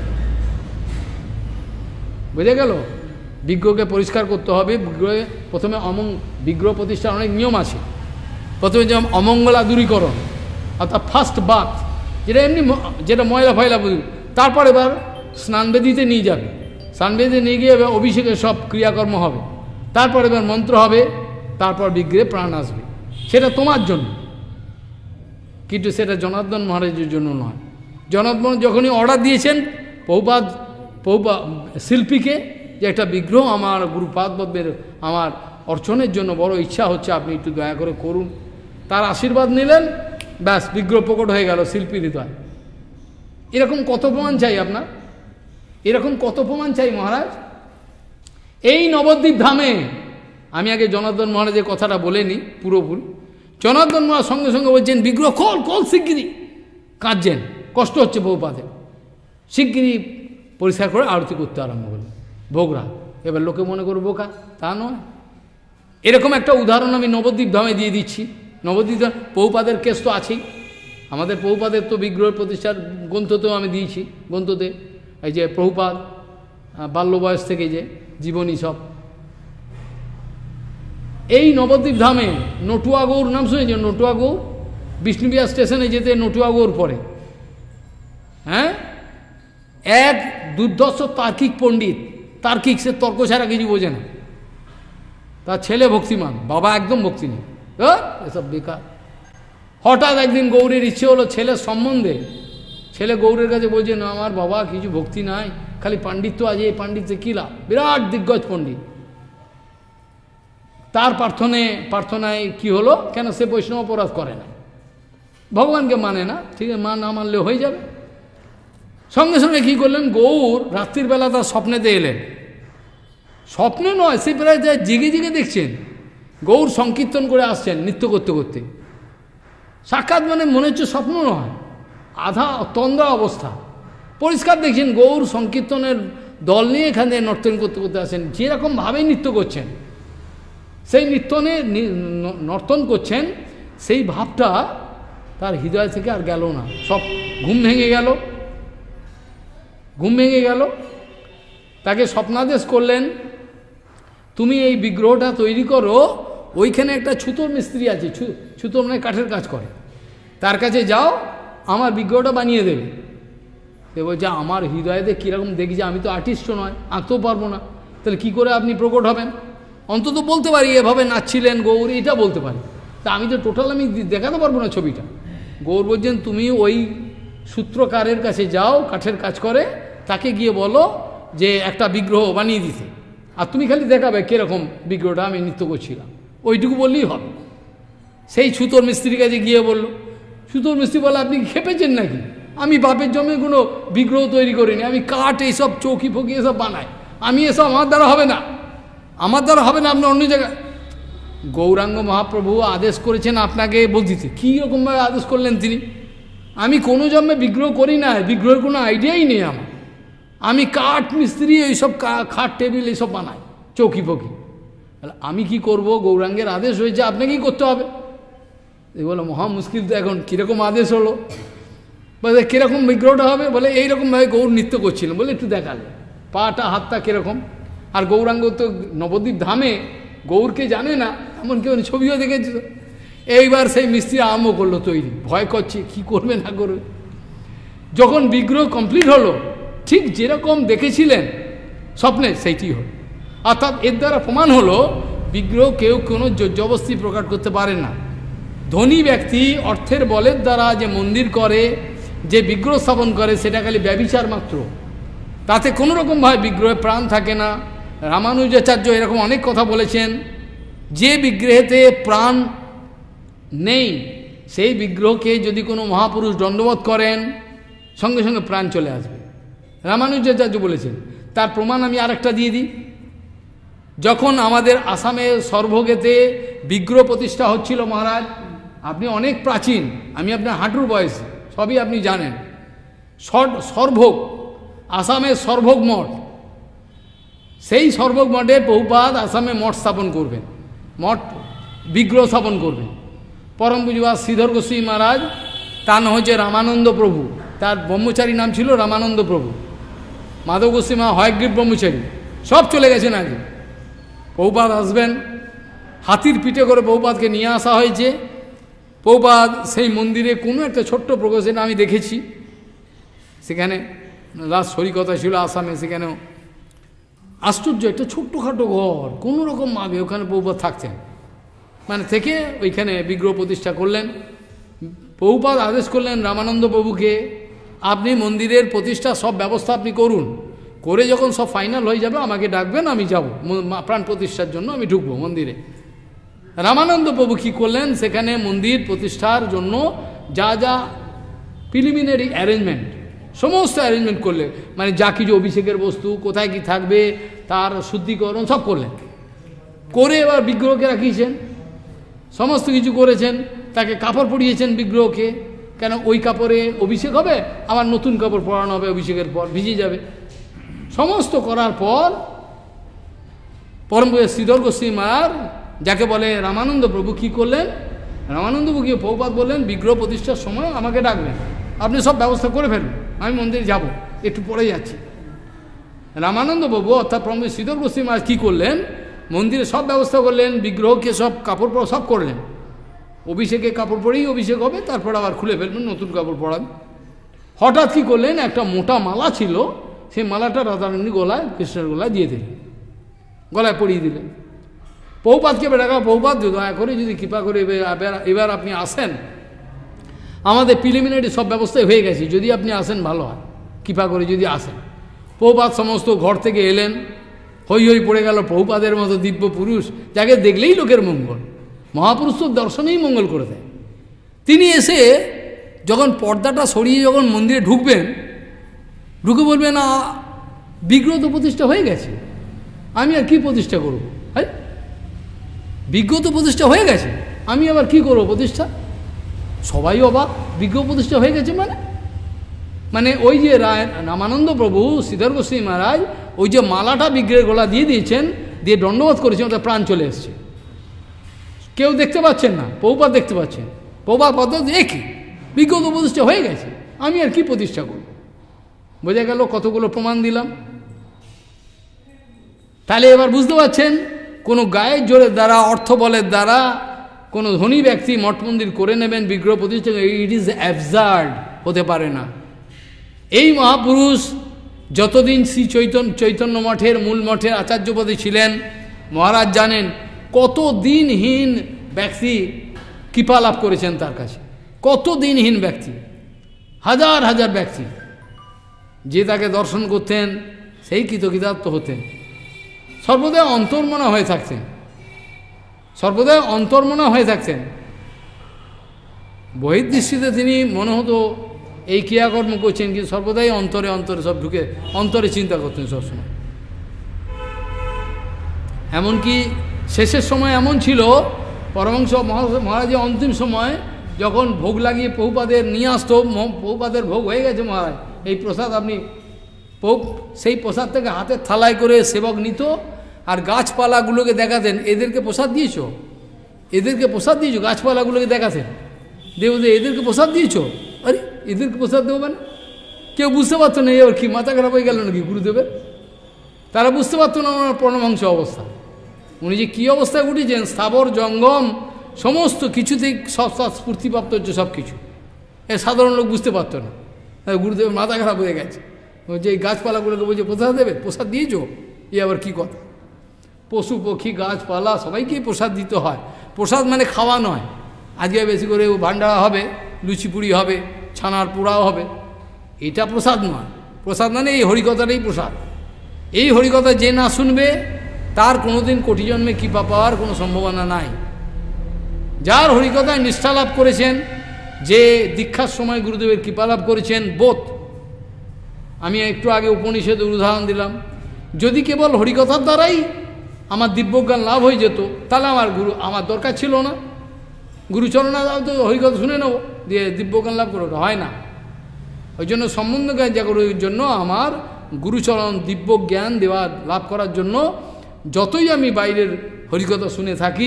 [SPEAKER 1] বুঝে গেল? বিগ্রহকে পরিষ্কার করতে হবে। বিগ্রহে প্রথমে অমং বিগ্রহ প্রতিষ্ঠার অনেক নিয়ম আছে। প্রথমে যেমন অমঙ্গলা দূরীকরণ, অর্থাৎ ফার্স্ট বাথ, যেটা এমনি যেটা ময়লা ফয়লা বুঝি, তারপর এবার স্নানবেদিতে নিয়ে যাবে। স্নানবেদিতে নিয়ে গিয়ে এবার অভিষেকের সব ক্রিয়াকর্ম হবে, তারপর এবার মন্ত্র হবে, তারপর বিগ্রহে প্রাণ আসবে। সেটা তোমার জন্য, কিন্তু সেটা জনার্দন মহারাজের জন্য নয়। জনার্দন যখনই অর্ডার দিয়েছেন প্রভুপাদ প্রভুপাদ শিল্পীকে যে একটা বিগ্রহ আমার গুরুপাদ পদ্মের আমার অর্চনের জন্য বড় ইচ্ছা হচ্ছে, আপনি একটু দয়া করে করুন, তার আশীর্বাদ নিলেন, ব্যাস বিগ্রহ প্রকট হয়ে গেল শিল্পীর হৃদয়। এরকম কত প্রমাণ চাই আপনার? এরকম কত প্রমাণ চাই মহারাজ? এই নবদ্বীপ ধামে, আমি আগে জনার্দন মহারাজের কথাটা বলে নিই, পুরো ভুল। জনার্দন মহারাজ সঙ্গে সঙ্গে বলছেন বিগ্রহ খোল খোল শিগগিরি, কাঁদছেন, কষ্ট হচ্ছে প্রভুপাদের, শিগগিরি পরিষ্কার করে আরতি করতে আরম্ভ করলেন ভোগরা। এবার লোকে মনে করো বোকা, তা নয়। এরকম একটা উদাহরণ আমি নবদ্বীপ ধামে দিয়ে দিচ্ছি। নবদ্বীপ ধাম প্রভুপাদের কেস তো আছেই, আমাদের প্রভুপাদের তো বিগ্রহের প্রতিষ্ঠার গ্রন্থতেও আমি দিয়েছি। গ্রন্থতে এই যে প্রভুপাদ বাল্য বয়স থেকে যে জীবনী সব। এই নবদ্বীপ ধামে নটুয়া গৌর নাম শুনেছেন? নটুয়া গৌর বিষ্ণুবিহার স্টেশনে যেতে নটুয়া গৌর পড়ে, হ্যাঁ, এক দুর্ধর্ষ তার্কিক পণ্ডিত, তার্কিক, সে তর্ক ছাড়া কিছু বোঝে না। তার ছেলে ভক্তিমান, বাবা একদম ভক্তি নেই, এসব বেকার। হঠাৎ একদিন গৌরের ইচ্ছে হলো ছেলের সম্বন্ধে, ছেলে গৌরের কাছে বলছে, না আমার বাবা কিছু ভক্তি নাই, খালি পাণ্ডিত্য আছে, এই পাণ্ডিত্যে কী লাভ, বিরাট দিগ্গজ পণ্ডিত। তার প্রার্থনায় প্রার্থনায় কি হলো, কেন সে বৈষ্ণব অপরাধ করে না, ভগবানকে মানে না, ঠিক আছে, মা না মানলে হয়ে যাবে। সঙ্গে সঙ্গে কী করলেন, গৌর রাত্রির বেলা তার স্বপ্নেতে এলেন, স্বপ্নে নয়, সে প্রায় যা জেগে জেগে দেখছেন গৌর সংকীর্তন করে আসছেন নৃত্য করতে করতে, সাক্ষাৎ মানে মনে হচ্ছে স্বপ্ন নয়, আধা তন্দ্রা অবস্থা, পরিষ্কার দেখছেন গৌর সংকীর্তনের দল নিয়ে এখানে নর্তন করতে করতে আসেন, যেরকমভাবেই নৃত্য করছেন, সেই নৃত্যনে নর্তন করছেন, সেই ভাবটা তার হৃদয় থেকে আর গেল না, সব ঘুম ভেঙে গেল, ঘুম ভেঙে গেল। তাকে স্বপ্নাদেশ করলেন, তুমি এই বিগ্রহটা তৈরি করো, ওইখানে একটা ছুতোর মিস্ত্রি আছে, ছুতো মানে কাঠের কাজ করে, তার কাছে যাও, আমার বিগ্রহটা বানিয়ে দেবে। সে বলছে, আমার হৃদয়তে কীরকম দেখি যে আমি তো আর্টিস্টও নয়, আঁকতেও পারবো না, তাহলে কী করে আপনি প্রকট হবেন? অন্তত বলতে পারি এভাবে নাচছিলেন গৌর, এটা বলতে পারি, তা আমি তো টোটাল আমি দেখাতে পারবো না ছবিটা। গৌর বলছেন, তুমি ওই সূত্রকারের কাছে যাও, কাঠের কাজ করে, তাকে গিয়ে বলো যে একটা বিগ্রহ বানিয়ে দিতে, আর তুমি খালি দেখাবে কীরকম বিগ্রহটা আমি নৃত্য করছিলাম, ওইটুকু বললেই হবে। সেই ছুতোর মিস্ত্রির কাছে গিয়ে বলল, ছুতোর মিস্ত্রি বলে, আপনি খেপেছেন নাকি? আমি বাপের জন্মে কোনো বিগ্রহ তৈরি করিনি, আমি কাঠ এইসব চৌকি ফকি এসব বানাই, আমি এসব আমার দ্বারা হবে না, আমার দ্বারা হবে না, আপনি অন্য জায়গায়। গৌরাঙ্গ মহাপ্রভু আদেশ করেছেন আপনাকে বলতে, কী রকমভাবে আদেশ করলেন তিনি? আমি কোনো জন্মে বিগ্রহ করি না, বিগ্রহের কোনো আইডিয়াই নেই আমার, আমি কাঠ মিস্ত্রি এইসব খাট টেবিল এইসব বানাই, চৌকি ফকি, আমি কি করব? গৌরাঙ্গের আদেশ হয়েছে, আপনাকেই করতে হবে। এই বলো, মহা মুশকিল তো, এখন কীরকম আদেশ হলো? বলে কীরকম বিগ্রহটা হবে? বলে এইরকমভাবে গৌর নৃত্য করছিলেন, বলে একটু দেখালে পাটা হাতটা কীরকম। আর গৌরাঙ্গ তো নবদ্বীপ ধামে গৌরকে জানে না, এমনকি উনি ছবিও দেখেছি। এইবার সেই মিস্ত্রি আরম্ভ করলো তৈরি, ভয় করছে কী করবে না করবে। যখন বিগ্রহ কমপ্লিট হলো, ঠিক যেরকম দেখেছিলেন স্বপ্নে সেইটি হল। অর্থাৎ এর দ্বারা প্রমাণ হলো বিগ্রহ কেউ কোনো জবরদস্তি প্রকাশ করতে পারে না। ধনী ব্যক্তি অর্থের বলের দ্বারা যে মন্দির করে, যে বিগ্রহ স্থাপন করে, সেটা খালি ব্যভিচার মাত্র, তাতে কোনো রকমভাবে বিগ্রহে প্রাণ থাকে না। রামানুজাচার্য এরকম অনেক কথা বলেছেন, যে বিগ্রহেতে প্রাণ নেই সেই বিগ্রহকে যদি কোনো মহাপুরুষ দণ্ডবোধ করেন, সঙ্গে সঙ্গে প্রাণ চলে আসবে, রামানুজাচার্য বলেছেন। তার প্রমাণ আমি আরেকটা দিয়ে দিই। যখন আমাদের আসামের সর্বগেতে বিগ্রহ প্রতিষ্ঠা হচ্ছিল, মহারাজ আপনি অনেক প্রাচীন, আমি আপনার হাঁটুর বয়স, সবই আপনি জানেন। সর্বভোগ, আসামের সর্বভোগ মঠ, সেই সর্বভোগ মঠে বহুপাদ আসামে মঠ স্থাপন করবেন, মঠ বিগ্রহ স্থাপন করবেন। পরম পূজ্যপাদ শ্রীধর গোস্বামী মহারাজ, তার নাম হচ্ছে রামানন্দ প্রভু, তার ব্রহ্মচারী নাম ছিল রামানন্দ প্রভু। মাধব গোস্বামী মা হয়গ্রীব ব্রহ্মচারী, সব চলে গেছেন আগে। বহুপাদ আসবেন, হাতির পিঠে করে বহুপাদকে নিয়ে আসা হয়েছে। বহুপাদ সেই মন্দিরে কোনো একটা ছোট্ট প্রকাশন আমি দেখেছি, সেখানে লাস্ট হরিকথা ছিল আসামে, সেখানেও আশ্চর্য একটা ছোট্টখাটো ঘর, কোনো রকম ভাবে ওখানে বহুপাদ থাকতেন, মানে থেকে ওইখানে বিগ্রহ প্রতিষ্ঠা করলেন। বহুপাদ আদেশ করলেন রামানন্দ প্রভুকে, আপনি মন্দিরের প্রতিষ্ঠা সব ব্যবস্থা আপনি করুন, করে যখন সব ফাইনাল হয়ে যাবে আমাকে ডাকবেন, আমি যাব প্রাণ প্রতিষ্ঠার জন্য, আমি ঢুকবো মন্দিরে। রামানন্দ প্রভু কী করলেন, সেখানে মন্দির প্রতিষ্ঠার জন্য যা যা প্রিলিমিনারি অ্যারেঞ্জমেন্ট, সমস্ত অ্যারেঞ্জমেন্ট করলেন, মানে যা কিছু অভিষেকের বস্তু, কোথায় কি থাকবে, তার শুদ্ধিকরণ সব করলেন। করে এবার বিগ্রহকে রাখিয়েছেন, সমস্ত কিছু করেছেন, তাকে কাপড় পরিয়েছেন বিগ্রহকে, কেন ওই কাপড়ে অভিষেক হবে, আবার নতুন কাপড় পরানো হবে অভিষেকের পর, ভিজে যাবে। সমস্ত করার পর পরম পূজ্য শ্রীধর গোস্বামী মহারাজ, যাকে বলে রামানন্দ প্রভু, কী করলেন, রামানন্দ প্রভু গিয়ে বহুপাদ বললেন, বিগ্রহ প্রতিষ্ঠার সময় আমাকে ডাকবেন, আপনি সব ব্যবস্থা করে ফেলুন, আমি মন্দিরে যাব, একটু পরে যাচ্ছি। রামানন্দ বাবু অর্থাৎ প্রভু শ্রীধর গোস্বামী মহারাজ কী করলেন, মন্দিরে সব ব্যবস্থা করলেন, বিগ্রহকে সব কাপড় পরা সব করলেন, অভিষেকে কাপড় পরেই অভিষেক হবে, তারপর আবার খুলে ফেলবেন, নতুন কাপড় পরাবেন। হঠাৎ কী করলেন, একটা মোটা মালা ছিল, সেই মালাটা রাধারানী গলায়, কৃষ্ণের গলায় দিয়ে দিলেন, গলায় পরিয়ে দিলেন। পৌপাতকে বেড়াকা, পৌপাত দয়া করে যদি কৃপা করে এবার এবার আপনি আসেন, আমাদের প্রিলিমিনারি সব ব্যবস্থাই হয়ে গেছে, যদি আপনি আসেন ভালো হয়, কৃপা করে যদি আসেন। পৌপাত সমস্ত ঘর থেকে এলেন, হই হই পড়ে গেল, পৌপাদের মতো দিব্য পুরুষ, যাকে দেখলেই লোকের মঙ্গল, মহাপুরুষ তো দর্শনেই মঙ্গল করে দেয়। তিনি এসে যখন পর্দাটা সরিয়ে যখন মন্দিরে ঢুকবেন, ঢুকে বলবেন, না বিগ্রহ তো প্রতিষ্ঠা হয়ে গেছে, আমি আর কি প্রতিষ্ঠা করব? হ্যাঁ, বিগ্রহ তো প্রতিষ্ঠা হয়ে গেছে, আমি আবার কি করব প্রতিষ্ঠা? সবাই অবাক, বিগ্রহ প্রতিষ্ঠা হয়ে গেছে মানে মানে ওই যে রায় রামানন্দ প্রভু শ্রীধর গোস্বামী মহারাজ ওই যে মালাটা বিগ্রহের গলা দিয়ে দিয়েছেন, দিয়ে দণ্ডবোধ করেছেন, ওটা প্রাণ চলে এসছে। কেউ দেখতে পাচ্ছেন না, পৌপাত দেখতে পাচ্ছেন, পৌপাত পদ্ধতি একই, বিগ্রহ তো প্রতিষ্ঠা হয়ে গেছে, আমি আর কি প্রতিষ্ঠা করব? বোঝা গেল কতগুলো প্রমাণ দিলাম। তাহলে এবার বুঝতে পারছেন, কোনো গায়ের জোরের দ্বারা, অর্থ বলের দ্বারা কোনো ধনী ব্যক্তি মঠ মন্দির করে নেবেন, বিগ্রহ প্রতিষ্ঠা, ইট ইজ অ্যাবসার্ড, হতে পারে না। এই মহাপুরুষ যতদিন শ্রী চৈতন্য চৈতন্য মঠের মূল মঠের আচার্যপদে ছিলেন, মহারাজ জানেন কত দিনহীন ব্যক্তি কৃপা লাভ করেছেন তার কাছে, কত দিনহীন ব্যক্তি, হাজার হাজার ব্যক্তি যে তাকে দর্শন করতেন, সেই কৃতকৃতার্থ হতেন, সর্বদাই অন্তর্মনা হয়ে থাকতেন, সর্বদাই অন্তর্মনা হয়ে থাকতেন। বহির্দৃষ্টিতে তিনি মনে হতো এই ক্রিয়াকর্ম করছেন, কিন্তু সর্বদাই অন্তরে অন্তরে সব ঢুকে অন্তরে চিন্তা করতেন সবসময়। এমনকি শেষের সময় এমন ছিল, পরমহংস মহারাজের অন্তিম সময় যখন ভোগ লাগিয়ে পৌপাদের নিয়ে আসতো, পৌপাদের ভোগ হয়ে গেছে মহারাজ, এই প্রসাদ আপনি পৌপ, সেই প্রসাদ থেকে হাতের থালায় করে সেবক নিত, আর গাছপালাগুলোকে দেখাতেন, এদেরকে প্রসাদ দিয়েছ, এদেরকে প্রসাদ দিয়েছ, গাছপালাগুলোকে দেখাতেন, দেবদে এদেরকে প্রসাদ দিয়েছ, আরে এদেরকে প্রসাদ দেবো মানে? কেউ বুঝতে পারতো না, এবার কি মাথা খারাপ হয়ে গেল নাকি গুরুদেবের? তারা বুঝতে পারতো না ওনার পরমহংস অবস্থা, উনি যে কী অবস্থায় উঠেছেন, স্থাবর জঙ্গম সমস্ত কিছুতেই সব সব স্ফূর্তিপ্রাপ্ত হচ্ছে সব কিছু, এ সাধারণ লোক বুঝতে পারতো না। গুরুদেবের মাথা খারাপ হয়ে গেছে, যে এই গাছপালাগুলোকে বলছে প্রসাদ দেবে, প্রসাদ দিয়েছ, এ আবার কী কথা? পশু পক্ষী গাছপালা সবাইকেই প্রসাদ দিতে হয়, প্রসাদ মানে খাওয়া নয়। আজকে বেশি করে ভান্ডারা হবে, লুচি পুরি হবে, ছানার পোড়াও হবে, এটা প্রসাদ নয়। প্রসাদ মানে এই হরিকথাটাই প্রসাদ। এই হরিকথা যে না শুনবে তার কোনোদিন কোটি জন্মে কৃপা পাওয়ার কোনো সম্ভাবনা নাই। যার হরিকথায় নিষ্ঠা লাভ করেছেন, যে দীক্ষার সময় গুরুদেবের কৃপা লাভ করেছেন, বোধ, আমি একটু আগে উপনিষদের উদাহরণ দিলাম, যদি কেবল হরিকথার দ্বারাই আমার দিব্যজ্ঞান লাভ হয়ে যেত, তাহলে আমার গুরু আমার দরকার ছিল না, গুরুচরণা দাও তো হরিকথা শুনে নেবো, দিয়ে দিব্যজ্ঞান লাভ করে, ওটা হয় না। ওই জন্য সম্বন্ধ জ্ঞান জাগরণের জন্য আমার গুরুচরণ দিব্য জ্ঞান দেওয়া লাভ করার জন্য যতই আমি বাইরের হরিকথা শুনে থাকি,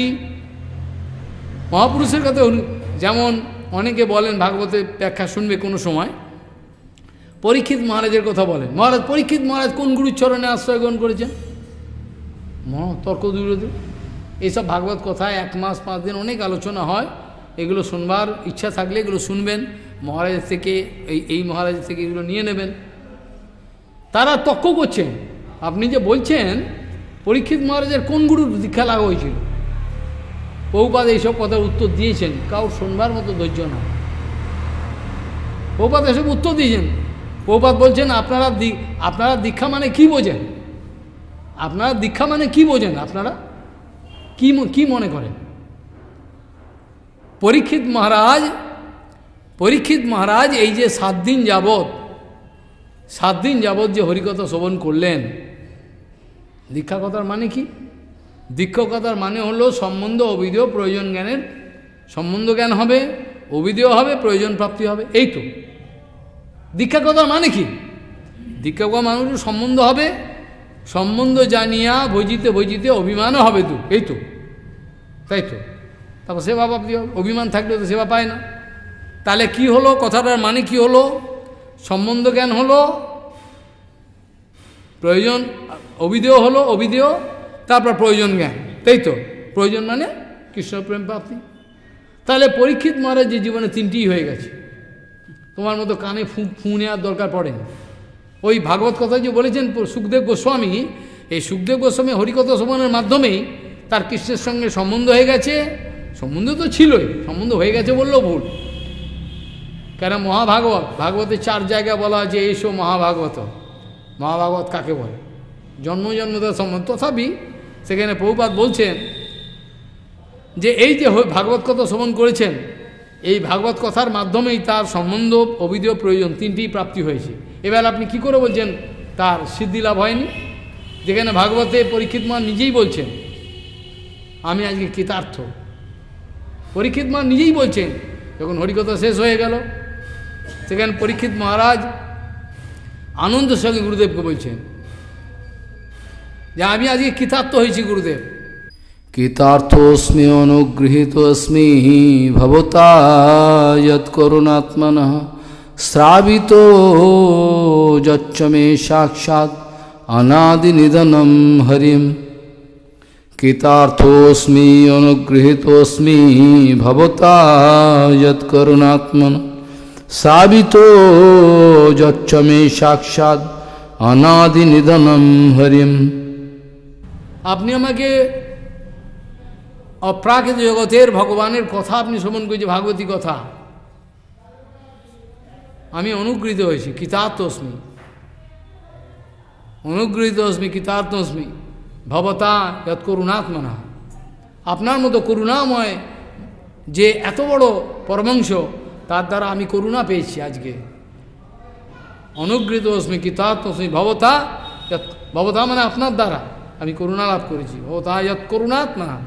[SPEAKER 1] মহাপুরুষের কথা, যেমন অনেকে বলেন ভাগবতের ব্যাখ্যা শুনবে কোনো সময়, পরীক্ষিত মহারাজের কথা বলেন, মহারাজ পরীক্ষিত মহারাজ কোন গুরুচরণে আশ্রয় গ্রহণ করেছেন? মহা তর্ক বিরোধী এইসব ভাগবত কথায় এক মাস পাঁচ দিন অনেক আলোচনা হয়, এগুলো শুনবার ইচ্ছা থাকলে এগুলো শুনবেন, মহারাজের থেকে এই এই মহারাজের থেকে এগুলো নিয়ে নেবেন। তারা তর্ক করছেন, আপনি যে বলছেন পরীক্ষিত মহারাজের কোন গুরুর দীক্ষা লাগা হয়েছিল, প্রভুপাদ এইসব কথার উত্তর দিয়েছেন, কারোর শুনবার মতো ধৈর্য না। প্রভুপাদ এসব উত্তর দিয়েছেন, প্রভুপাদ বলছেন আপনারা আপনারা দীক্ষা মানে কি বোঝেন, আপনারা দীক্ষা মানে কি বোঝেন, আপনারা কি কি মনে করেন? পরীক্ষিত মহারাজ পরীক্ষিত মহারাজ এই যে সাত দিন যাবৎ সাত দিন যাবৎ যে হরিকথা শ্রবণ করলেন, দীক্ষা কথার মানে কি? দীক্ষা কথার মানে হলো সম্বন্ধ অবিধেয় প্রয়োজন জ্ঞানের সম্বন্ধ জ্ঞান হবে, অবিধেয় হবে, প্রয়োজন প্রাপ্তি হবে, এই তো দীক্ষা কথার মানে কি? দীক্ষা কথা মানুষের সম্বন্ধ হবে, সম্বন্ধ জানিয়া ভজিতে ভজিতে অভিমানও হবে তো, এই তো, তাই তো। তারপর সেবা প্রাপ্তি হবে, অভিমান থাকলে তো সেবা পায় না। তাহলে কি হলো, কথাটার মানে কি হলো? সম্বন্ধ জ্ঞান হলো প্রয়োজন অবিধেয় হলো, অবিধেয় তারপর প্রয়োজন জ্ঞান, তাই তো? প্রয়োজন মানে কৃষ্ণ প্রেম প্রাপ্তি। তাহলে পরীক্ষিত মহারাজ যে জীবনে তিনটিই হয়ে গেছে, তোমার মতো কানে ফু ফু নেওয়ার দরকার পড়েনি। ওই ভাগবত কথা যে বলেছেন সুখদেব গোস্বামী, এই সুখদেব গোস্বামী হরিকথা শ্রবণের মাধ্যমেই তার কৃষ্ণের সঙ্গে সম্বন্ধ হয়ে গেছে। সম্বন্ধ তো ছিলই, সম্বন্ধ হয়ে গেছে বললেও ভুল। কেন মহাভাগবত, ভাগবতের চার জায়গায় বলা আছে এইসব মহাভাগবত। মহাভাগবত কাকে বলে? জন্ম জন্মদার সম্বন্ধ। তথাপি সেখানে প্রভুপাদ বলছেন যে এই যে ভাগবত কথা শ্রবণ করেছেন, এই ভাগবত কথার মাধ্যমেই তার সম্বন্ধ অবিধেয় প্রয়োজন তিনটি প্রাপ্তি হয়েছে। এবার আপনি কি করে বলছেন তার সিদ্ধি লাভ হয়নি? যেখানে ভাগবতে পরীক্ষিত মা নিজেই বলছেন আমি আজকে কৃতার্থ। পরীক্ষিত মা নিজেই বলছেন, যখন হরিকথা শেষ হয়ে গেল সেখানে পরীক্ষিত মহারাজ আনন্দের সঙ্গে গুরুদেবকে বলছেন যে আমি আজকে কৃতার্থ হয়েছি গুরুদেব।
[SPEAKER 2] কৃতার্থোস্মি অনুগৃহীতোস্মি ভবতা যৎ করুণাত্মনঃ শ্রাবিতো যচ্চ মে সাক্ষাৎ অনাদি নিধনম হরিম। কৃতার্থোস্মি অনুগৃহীতোস্মি ভবতা যৎ করুণাত্মনঃ শ্রাবিতো যচ্চ মে সাক্ষাৎ অনাদি নিধনম হরিম।
[SPEAKER 1] আপনি আমাকে অপ্রাকৃত জগতের ভগবানের কথা আপনি শ্রবণ করেছি, ভাগবতী কথা, আমি অনুগৃহীত হয়েছি। কৃতার্থস্মি, অনুগৃহীত অস্মি, কৃতার্থস্মি ভবতা যৎ করুণাত্মনা। আপনার মতো করুণাময় যে এত বড় পরমাংশ, তার দ্বারা আমি করুণা পেয়েছি আজকে। অনুগৃহীত অস্মি কৃতার্থস্মি ভবতা যৎ, ভবতা মানে আপনার দ্বারা আমি করুণা লাভ করেছি। ভবতা যৎ করুণাত্মনা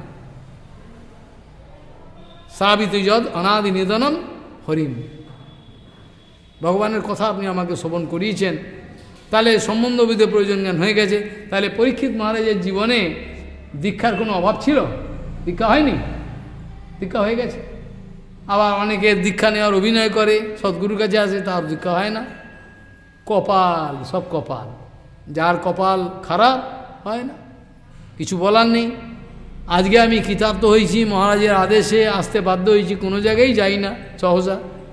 [SPEAKER 1] সাবিত যদ অনাদি নিধনম হরিম। ভগবানের কথা আপনি আমাকে শ্রবণ করিয়েছেন, তাহলে সম্বন্ধবিধে প্রয়োজন জ্ঞান হয়ে গেছে। তাহলে পরীক্ষিত মহারাজের জীবনে দীক্ষার কোনো অভাব ছিল? দীক্ষা হয়নি, দীক্ষা হয়ে গেছে। আবার অনেকে দীক্ষা নেওয়ার অভিনয় করে, সদ্গুরুর কাছে আসে, তার দীক্ষা হয় না। কপাল, সব কপাল, যার কপাল খারাপ হয় না, কিছু বলার নেই। আজকে আমি কৃতার্থ হয়েছি, মহারাজের আদেশে আসতে বাধ্য হয়েছি, কোনো জায়গায় যাই না সহসা,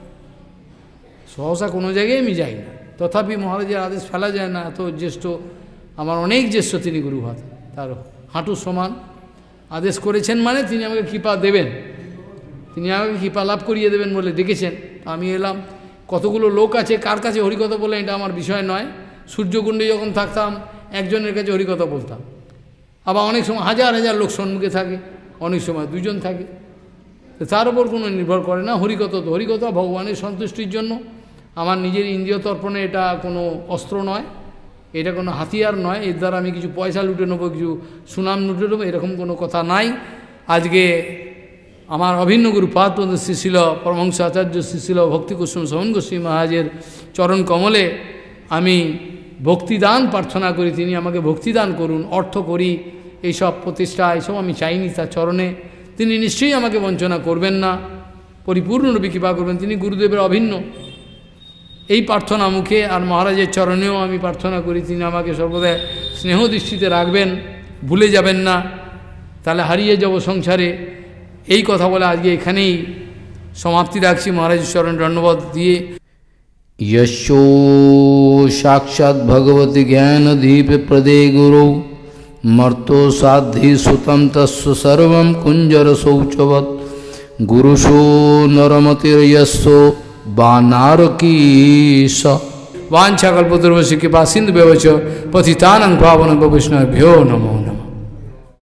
[SPEAKER 1] সহসা কোনো জায়গায় আমি যাই না। তথাপি মহারাজের আদেশ ফেলা যায় না, এত জ্যেষ্ঠ, আমার অনেক জ্যেষ্ঠ তিনি গুরুভাত, তার হাঁটুর সমান। আদেশ করেছেন মানে তিনি আমাকে কৃপা দেবেন, তিনি আমাকে কৃপা লাভ করিয়ে দেবেন বলে ডেকেছেন। আমি এলাম। কতগুলো লোক আছে, কার কাছে হরিকথা বলে এটা আমার বিষয় নয়। সূর্যকুণ্ডে যখন থাকতাম একজনের কাছে হরিকথা বলতাম, আবার অনেক সময় হাজার হাজার লোক সম্মুখে থাকে, অনেক সময় দুজন থাকে, তার উপর কোনো নির্ভর করে না। হরিকথা তো হরিকথা ভগবানের সন্তুষ্টির জন্য। আমার নিজের ইন্দ্রিয় তর্পণে এটা কোনো অস্ত্র নয়, এটা কোনো হাতিয়ার নয়, এর দ্বারা আমি কিছু পয়সা লুটে নেবো, কিছু সুনাম লুটে নেবো, এরকম কোনো কথা নাই। আজকে আমার অভিন্ন গুরু পাদপদ শ্রীশিল পরমহংস আচার্য শ্রীশিল ভক্তিকুসুম সোহন গোস্বামী মহারাজের চরণ কমলে আমি ভক্তিদান প্রার্থনা করি, তিনি আমাকে ভক্তিদান করুন। অর্থ করি, এইসব প্রতিষ্ঠা এইসব আমি চাইনি তার চরণে। তিনি নিশ্চয়ই আমাকে বঞ্চনা করবেন না, পরিপূর্ণরূপে কৃপা করবেন, তিনি গুরুদেবের অভিন্ন। এই প্রার্থনা মুখে আর মহারাজের চরণেও আমি প্রার্থনা করি, তিনি আমাকে সর্বদা স্নেহ দৃষ্টিতে রাখবেন, ভুলে যাবেন না, তাহলে হারিয়ে যাব সংসারে। এই কথা বলে আজকে এখানেই সমাপ্তি রাখছি, মহারাজের চরণ ধন্যবাদ দিয়ে।
[SPEAKER 2] यशो साक्षात् भगवती ज्ञानदीप प्रदे गुरु मर्तो साधि सुतं तस्व सर्वं कुंजर शौचवत् गुरुषो नरमतिर्यस्सो बानारकीश वाञ्छाकल्पतरुभ्यश्च कृपा सिन्धुभ्यश्च पतितानां पावनेभ्यो वैष्णवेभ्यो नमो नमः।